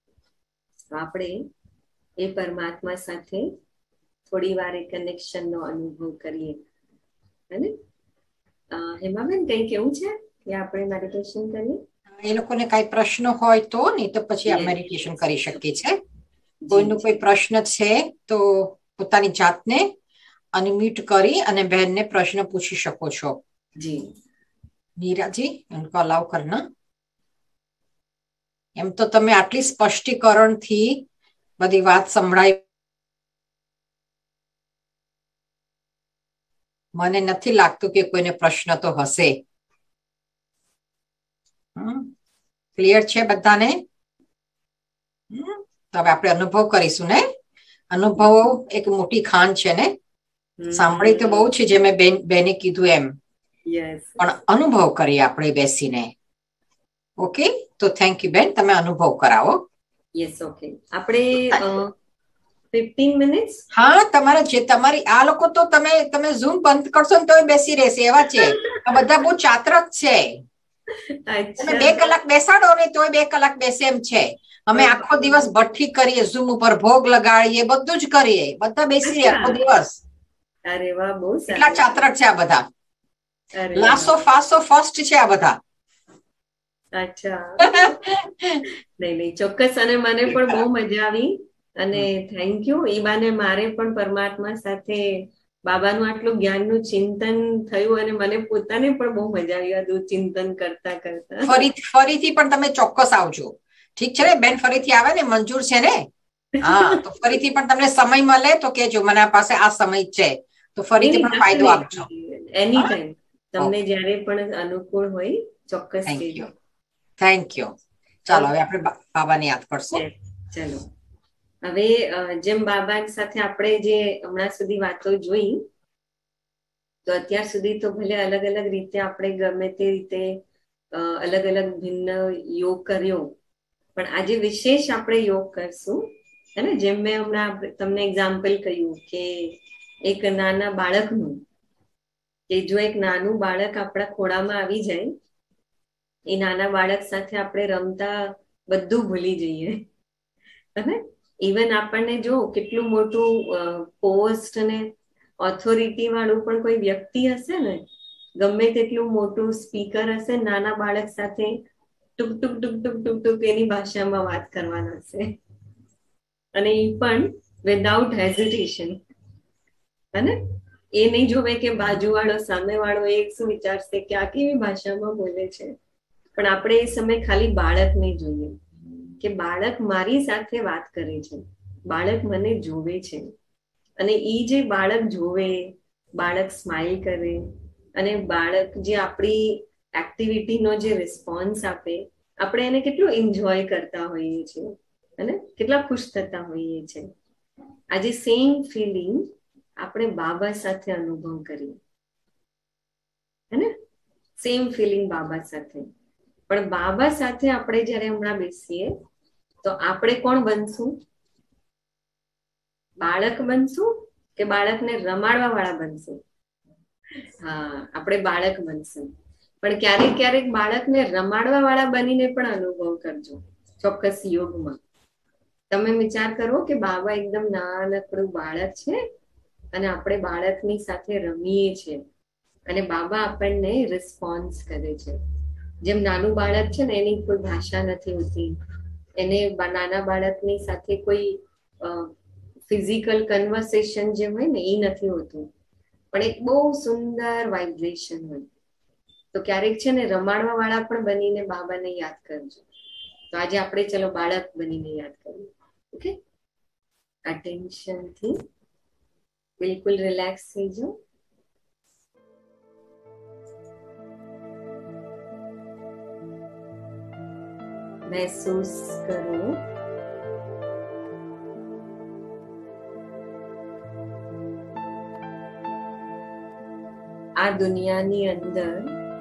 આપણે એ પરમાત્મા સાથે થોડી વાર એ કનેક્શનનો અનુભવ કરીએ. હે હેમાબેન, કઈ કેવું છે કે આપણે મેડિટેશન કરીએ? એ લોકોને કઈ પ્રશ્ન હોય તો, નહીં તો પછી આ મેડિટેશન કરી શકીએ છીએ. કોઈનો કોઈ પ્રશ્ન છે તો પોતાની જાતને અનમ્યુટ કરી અને બહેનને પ્રશ્ન પૂછી શકો છો. જી नीराजी, उनको अलाउ करना. એમ તો તમે આટલી સ્પષ્ટીકરણથી બધી વાત સંભળાઈ, મને નથી લાગતું કે કોઈને પ્રશ્ન તો હશે. ક્લિયર છે બધાને? તો હવે આપણે અનુભવ કરીશું ને. અનુભવો એક મોટી ખાન છે ને. સાંભળી તો બહુ છે, જે મેં બેને કીધું એમ, પણ અનુભવ કરીએ આપણે બેસીને. ઓકે, તો થેન્ક યુ બેન, તમે અનુભવ કરાવો. Yes, okay. આપણે 15 મિનિટ્સ. હા, તમારી આ લોકો તો તમે ઝૂમ બંધ કરશો ને તોય બેસી રહેશે એવા છે. આ બધા બહુ ચાતરક છે. તમે 2 કલાક બેસાડો ને તોય 2 કલાક બેસે એમ છે. અમે આખો દિવસ ભઠ્ઠી કરીએ, ઝૂમ ઉપર ભોગ લગાડીએ, બધું જ કરીએ, બધા બેસી આખો દિવસ. અરે વાહ, બહુ સારું. કેટલા ચાતરક છે આ બધા. લાસો ફાસો ફર્સ્ટ છે આ બધા. અચ્છા. નહીં, ચોક્કસ. અને મને પણ બહુ મજા આવી અને થેન્ક યુ. એ બાને મારે પણ પરમાત્મા સાથે બાબાનું આટલું જ્ઞાનનું ચિંતન થયું અને મને પોતાને પણ બહુ મજા આવી આ ચિંતન કરતા કરતા. ફરીથી પણ તમે ચોક્કસ આવજો. ઠીક છે ને બેન? ફરીથી આવે ને, મંજૂર છે ને? હા, તો ફરીથી પણ તમને સમય મળે તો કેજો, મને પાસે આ સમય છે, તો ફરીથી પણ ફાયદો આપજો. એની ટાઈમ તમને જ્યારે પણ અનુકૂળ હોય ચોક્કસ કહેજો. Thank you. ચાલો હવે આપણે બાબાને યાદ કરશું. ચલો, હવે જેમ બાબા સાથે આપણે જે હમણાં સુધી વાતો જોઈ, તો અત્યાર સુધી તો ભલે અલગ અલગ રીતે આપણે ગમે તે રીતે અલગ અલગ ભિન્ન યોગ કર્યો, પણ આજે વિશેષ આપણે યોગ કરશું. હે ને? જેમ મેં હમણાં તમને એક્ઝામ્પલ કહ્યું કે એક નાના બાળકનું, કે જો એક નાનું બાળક આપણા ખોળામાં આવી જાય, એ નાના બાળક સાથે આપણે રમતા બધું ભૂલી જઈએ. ઇવન આપણને જો કેટલું મોટું પોસ્ટ અને ઓથોરિટી વાળું પણ કોઈ વ્યક્તિ હશે ને, ગમે તેટલું મોટું સ્પીકર હશે, નાના બાળક સાથે ટુક ટુક ટુક ટુક ટુક ટુક એની ભાષામાં વાત કરવાના હશે, અને એ પણ વિધાઉટ હેઝિટેશન. અને એ નહીં જોવે કે બાજુવાળો સામેવાળો એક શું વિચારશે કે આ કેવી ભાષામાં બોલે છે, પણ આપણે એ સમય ખાલી બાળકને જોઈએ કે બાળક મારી સાથે વાત કરે છે, બાળક મને જોવે છે. અને એ જે બાળક જોવે, બાળક સ્માઇલ કરે, અને બાળક જે આપણી એક્ટિવિટીનો જે રિસ્પોન્સ આપે, આપણે એને કેટલું એન્જોય કરતા હોઈએ છીએ અને કેટલા ખુશ થતા હોઈએ છીએ. આજે સેમ ફિલિંગ આપણે બાબા સાથે અનુભવ કરીએ, હે ને? સેમ ફિલિંગ બાબા સાથે. પણ બાબા સાથે આપણે જ્યારે હમણાં બેસીએ તો આપણે કોણ બનશું? બાળક બનશું કે બાળકને રમાડવા વાળા બનશું? હા, આપણે બાળક બનશું. પણ ક્યારેક ક્યારેક બાળકને રમાડવા વાળા બનીને પણ અનુભવ કરજો ચોક્કસ યોગમાં. તમે વિચાર કરો કે બાબા એકદમ નાનકડું બાળક છે અને આપણે બાળકની સાથે રમીએ છીએ અને બાબા આપણને રિસ્પોન્સ કરે છે. જેમ નાનું બાળક છે ને, એની કોઈ ભાષા નથી હોતી, એને નાના બાળકની સાથે કોઈ ફિઝિકલ કન્વર્સેશન જે હોય ને એ નથી હોતું, પણ એક બહુ સુંદર વાઇબ્રેશન હોય. તો ક્યારેક છે ને રમાડવા વાળા પણ બનીને બાબાને યાદ કરજો. તો આજે આપણે ચલો બાળક બનીને યાદ કરીએ. ઓકે, અટેન્શનથી બિલકુલ રિલેક્સ થઈ જાઓ. મહેસૂસ કરો આ દુનિયાની અંદર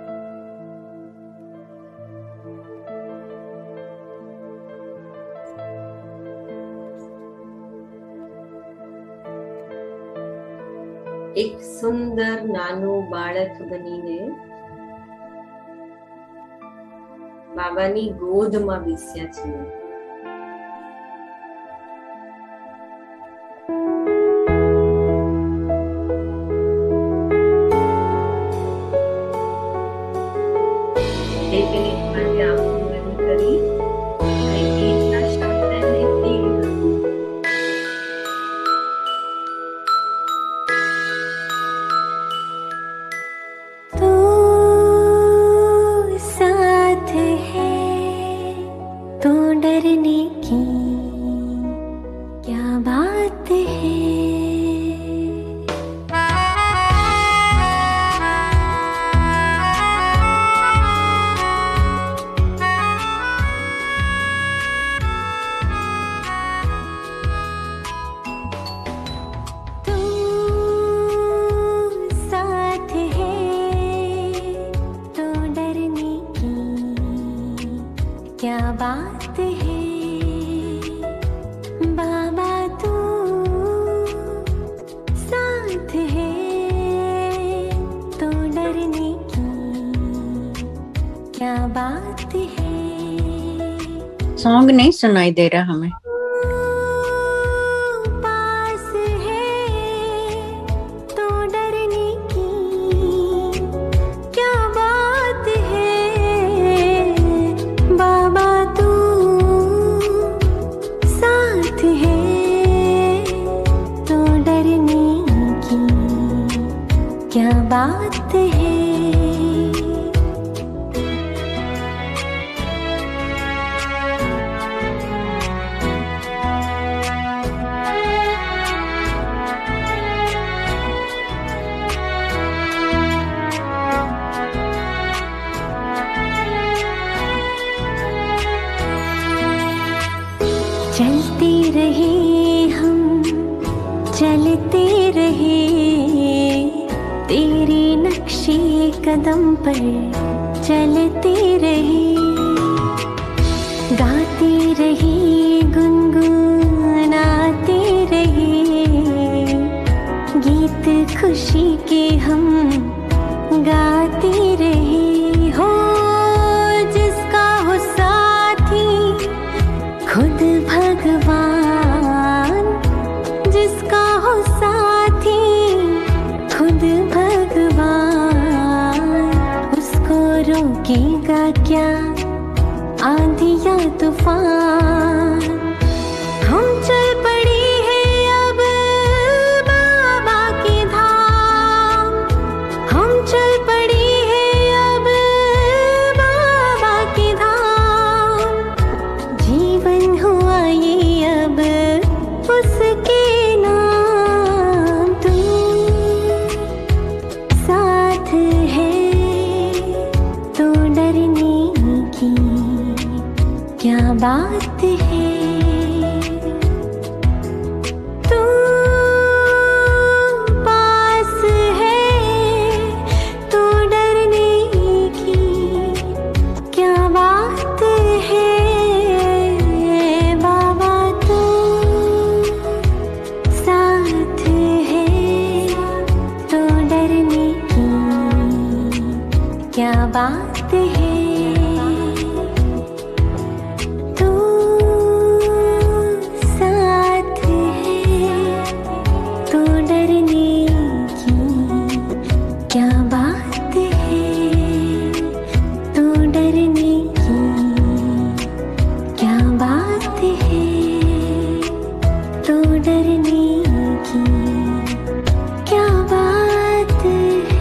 એક સુંદર નાનું બાળક બનીને બાબાની ગોદમાં બેસ્યા છીએ. એક મિનિટ માટે આંખો બંધ કરી અને ગીતના શબ્દને ફીલ કરો. सॉन्ग नहीं सुनाई दे रहा हमें. चलते रहे हम, चलते रहे तेरे नक्शे कदम पर, चलते रहे गाते रहे गुनगुनाते रहे गीत खुशी के हम गाते रहे. हो जिसका हो साथी खुद भगवान, जिसका हो साथी खुद भगवान, उसको रोकेगा क्या आंधी या तूफान. हम चल पड़े हैं अब बाबा के धाम, हम चल पड़े हैं अब बाबा के धाम. जीवन हुआ ये अब उसके नाम. तू साथ है तो बात है तू पास है तो डरने की क्या बात है बाबा तू साथ है तो डरने की क्या बात है तू साथ है तो डरने की क्या बात है तो डरने की क्या बात है तो डरने की क्या बात है।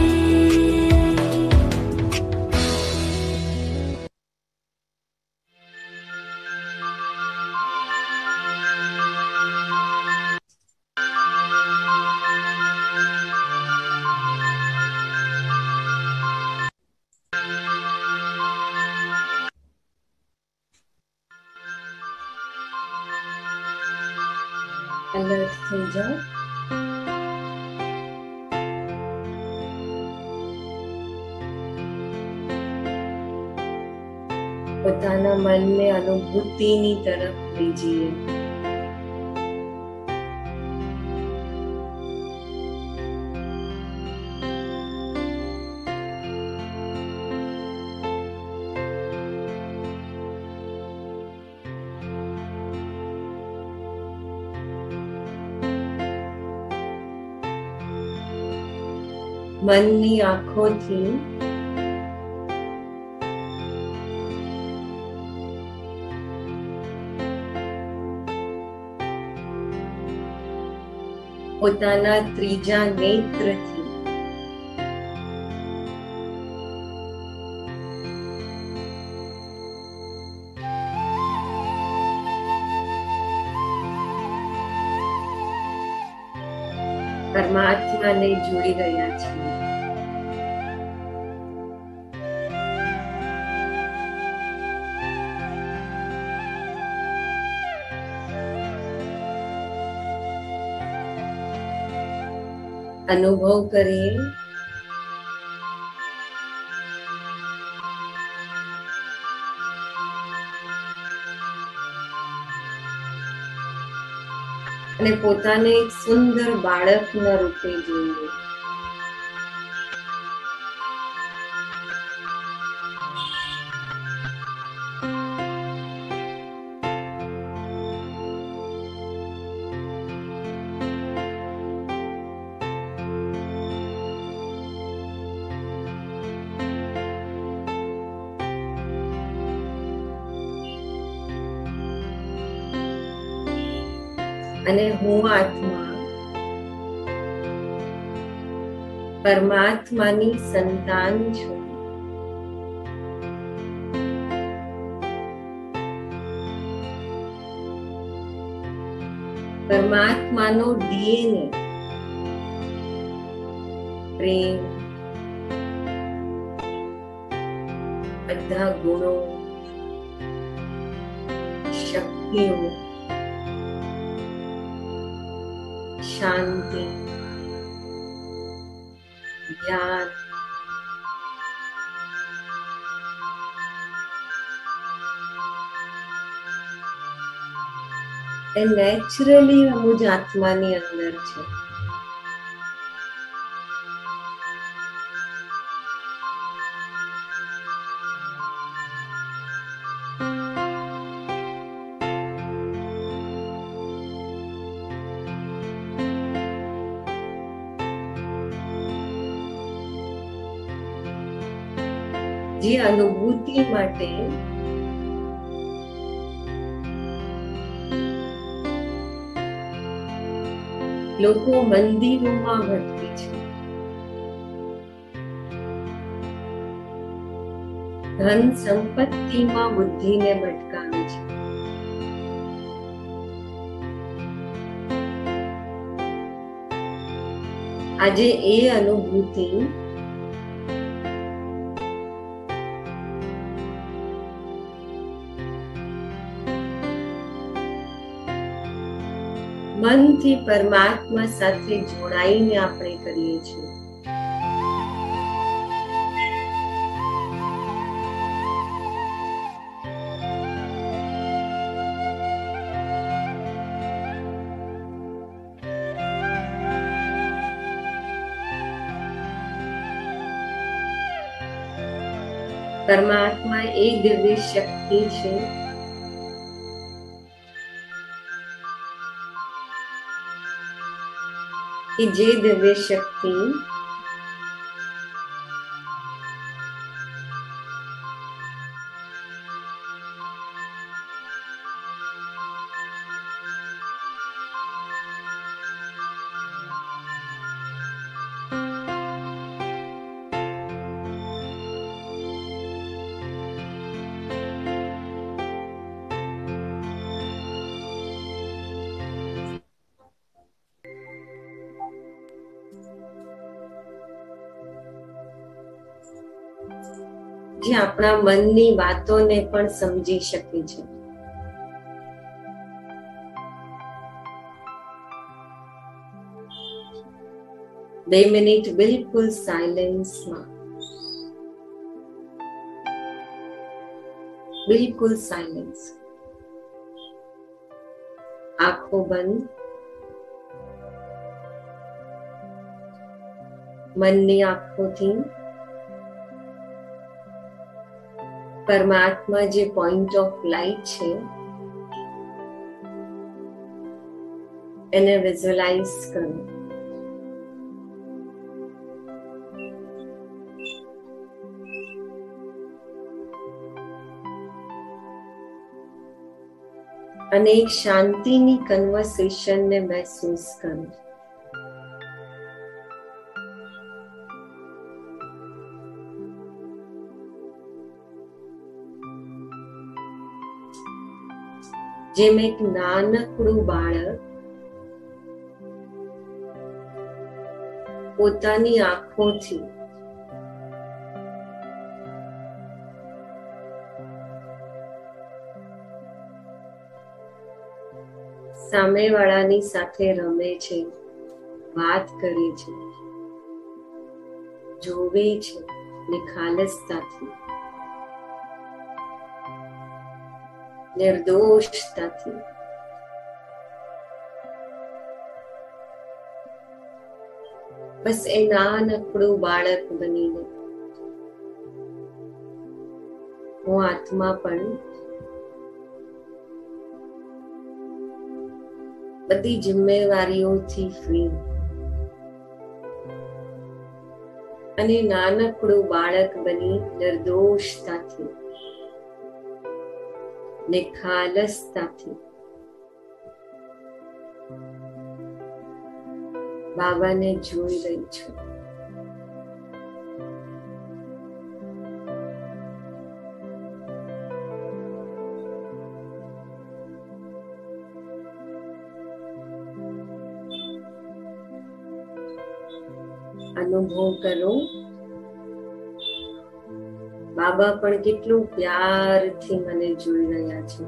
अलर्ट થઈ જાઓ. પોતાના મનને અનુભૂતિની તરફ લઈ જઈએ. મનની આંખોથી પોતાના ત્રીજા નેત્રથી પરમાત્માને જોડી રહ્યા છીએ. અનુભવ કરીએ અને પોતાને એક સુંદર બાળકના રૂપે જોઈએ. અને હું આત્મા પરમાત્માની સંતાન છું. પરમાત્માનો ડીએનએ પ્રેમ, બધા ગુણો, શક્તિઓ, શાંતિ, જ્ઞાન, એ નેચરલી અમુજ આત્માની અંદર છે. જે અનુભૂતિ માટે લોકો મંદિરોમાં ભટકે છે, ધન સંપત્તિમાં બુદ્ધિને ભટકાવે છે. આજે એ અનુભૂતિ મનથી પરમાત્મા સાથે જોડાઈને આપણે કરીએ છીએ. પરમાત્મા એ દિવ્ય શક્તિ છે કે જે દિવ્ય શક્તિ જે આપણા મનની વાતોને પણ સમજી શકે છે. 2 મિનિટ બિલકુલ સાયલેન્સમાં, બિલકુલ સાયલેન્સ, આંખો બંધ, મનની આંખોથી પરમાત્મા જે પોઈન્ટ ઓફ લાઈટ છે એને વિઝ્યુઅલાઇઝ કરો. અને એક શાંતિની કન્વર્સેશનને મહેસૂસ કરો. જેમ એક નાનકડું બાળક પોતાની આંખોથી સામેવાળાની સાથે રમે છે, વાત કરે છે, જોવે છે નિખાલસતાથી, નિર્દોષતાથી, બસ એ નાનકડું બાળક બનીને હું આત્મા પણ બધી જિમ્મેવારીઓથી ફ્રી અને નાનકડું બાળક બની નિર્દોષતાથી, નિખાલસતાથી બાબાને જોઈ રહી છું. અનુભવ કરો બાબા પણ કેટલું પ્યારથી મને જોઈ રહ્યા છે.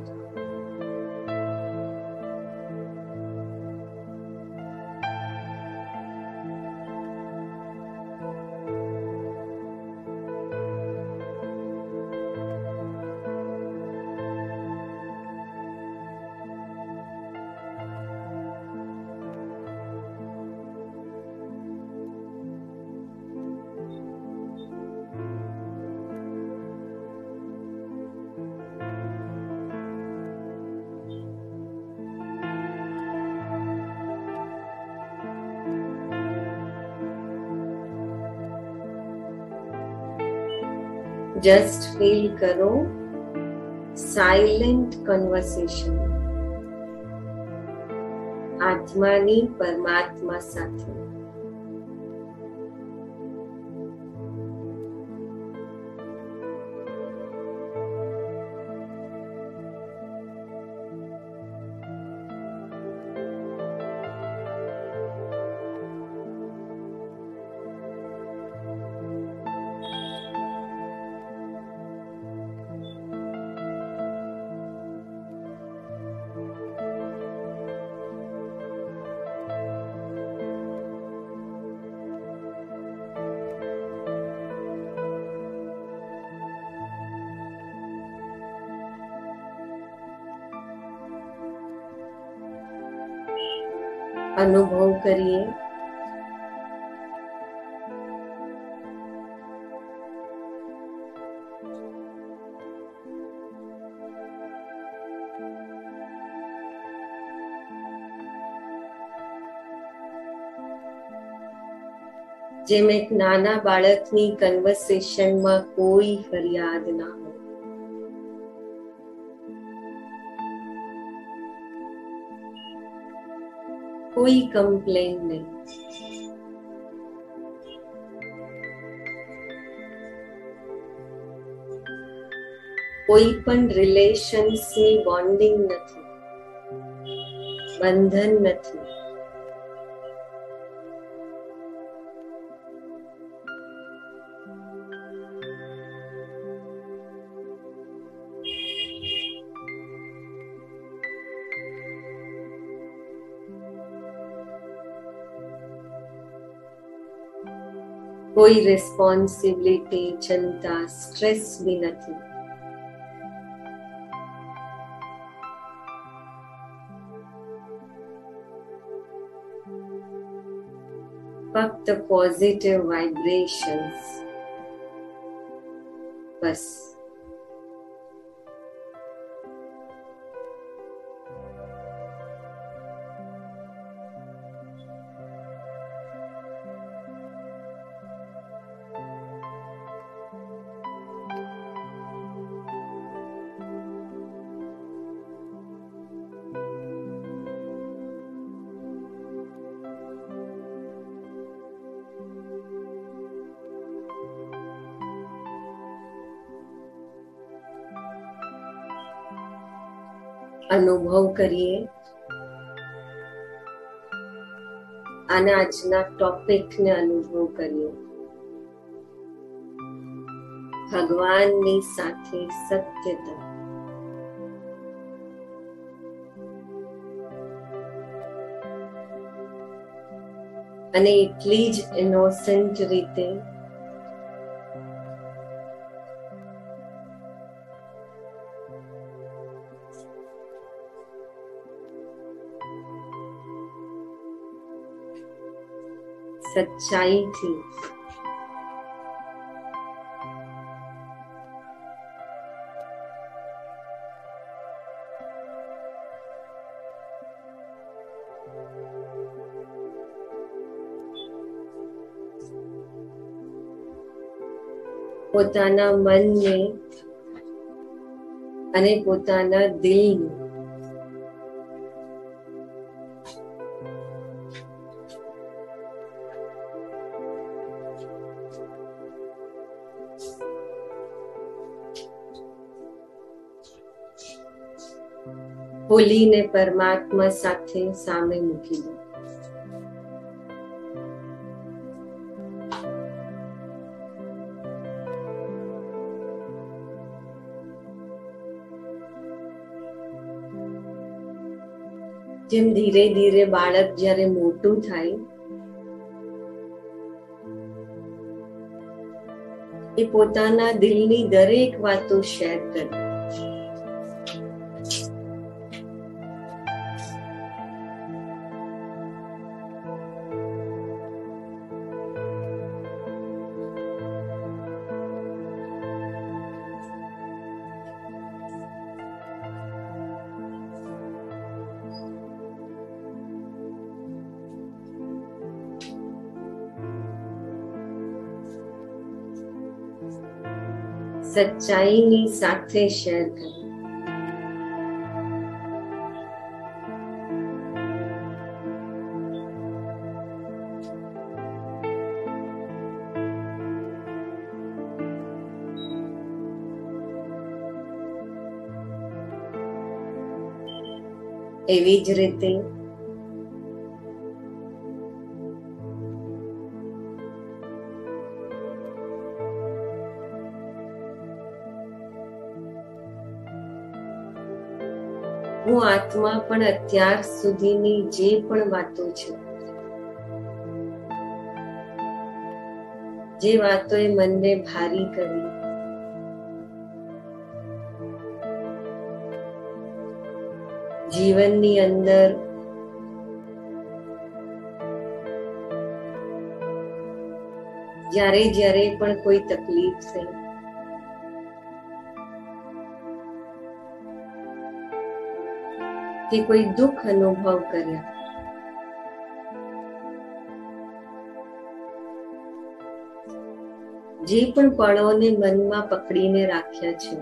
જસ્ટ ફીલ કરો સાયલેન્ટ કન્વર્સેશન આત્માની પરમાત્મા સાથે. અનુભવ કરીએ જેમ એક નાના બાળકની કન્વર્સેશનમાં કોઈ ફરિયાદ ના હોય, કોઈ કમ્પ્લેન નહીં, કોઈ પણ રિલેશન્સની બોન્ડિંગ નથી, બંધન નથી, કોઈ રિસ્પોન્સિબિલિટી, ચિંતા, સ્ટ્રેસ બી નથી. ફક્ત પોઝિટિવ વાઇબ્રેશન્સ, બસ. અનુભવ કરીએ આના આજના ટોપિકને અનુભવ કરીએ. ભગવાનની સાથે સત્યતા. અને એટલી જ ઇનોસન્ટ રીતે સચ્ચાઈથી પોતાના મનને અને પોતાના દિલને ખોલીને પરમાત્મા સાથે સામે મૂકી દો. જેમ ધીરે ધીરે બાળક જ્યારે મોટું થાય એ પોતાના દિલની દરેક વાતો શેર કરે. સચ્ચાઈની સાથે શેર કરે. એવી જ રીતે હું આત્મા પણ અત્યાર સુધીની જે પણ વાતો છે, જે વાતોએ મનને ભારી કરી, જીવનની અંદર જ્યારે જ્યારે પણ કોઈ તકલીફ થઈ, કે કોઈ દુઃખ અનુભવ કર્યા, જે પણ પળોને મનમાં પકડીને રાખ્યા છે,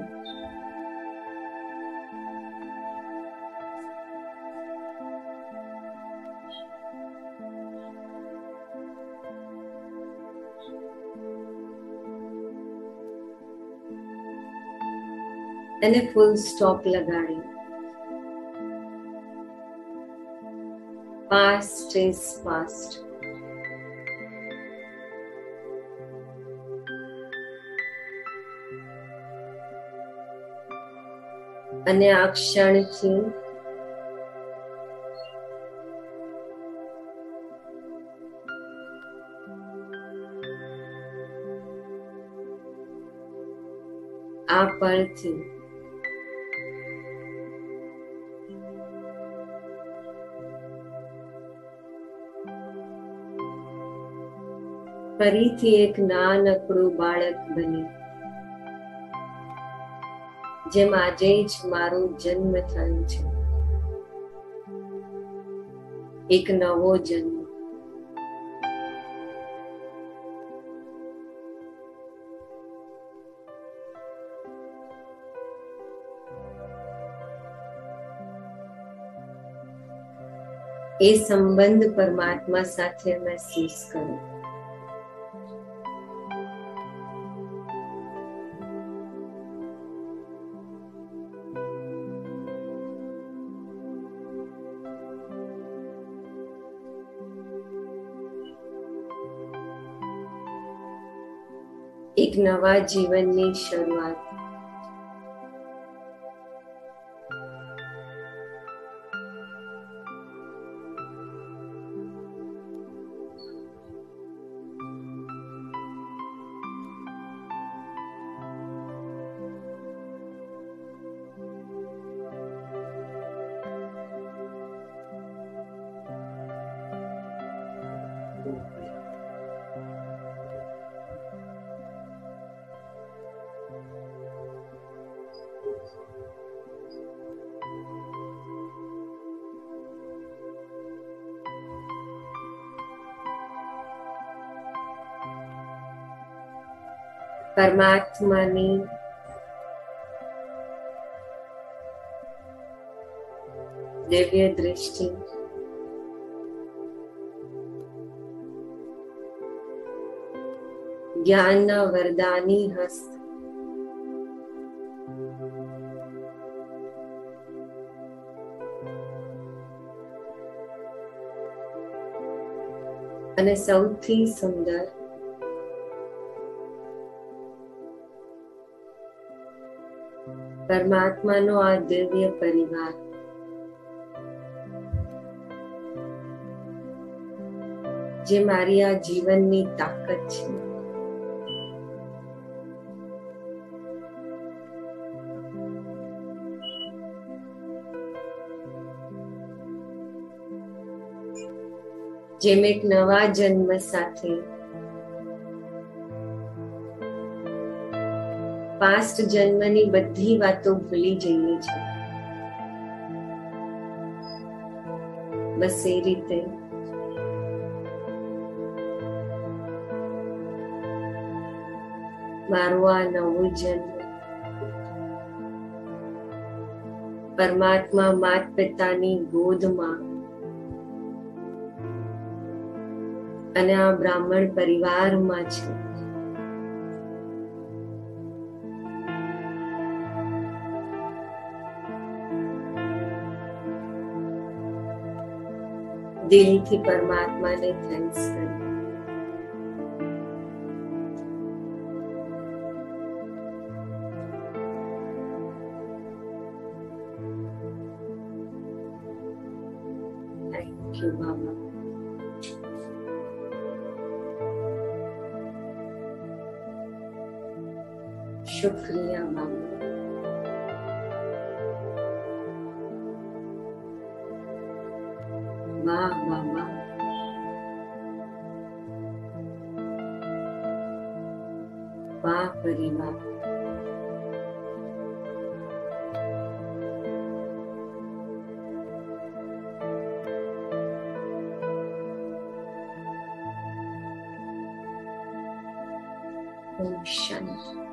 એને ફૂલ સ્ટોપ લગાડી. Past is past. અને આ ક્ષણથી આ પળથી ફરીથી એક નાનકડું બાળક બની, જેમ આજે જ મારો જન્મ થયો છે, એક નવો જન્મ. એ સંબંધ પરમાત્મા સાથે મહેસૂસ કરો. એક નવા જીવનની શરૂઆત. પરમાત્માની દિવ્ય દૃષ્ટિ જ્ઞાનના વરદાની હસ્ત અને સૌથી સુંદર પરમાત્માનો આ દિવ્ય પરિવાર જે મારી આ જીવનની તાકાત છે. જેમ એક નવા જન્મ સાથે પાસ્ટ જન્મની બધી વાતો ભૂલી જઈએ છીએ, બસ એ રીતે મારું આ નવું જન્મ પરમાત્મા માત પિતાની ગોદમાં અને આ બ્રાહ્મણ પરિવારમાં છે. દિલથી પરમાત્માને થેન્ક્સ કરો. Thank you Baba. શુક્રિયા બાબા. વાહ વાહ વાહ. बाप रे बाप. ઓમ શાંતિ.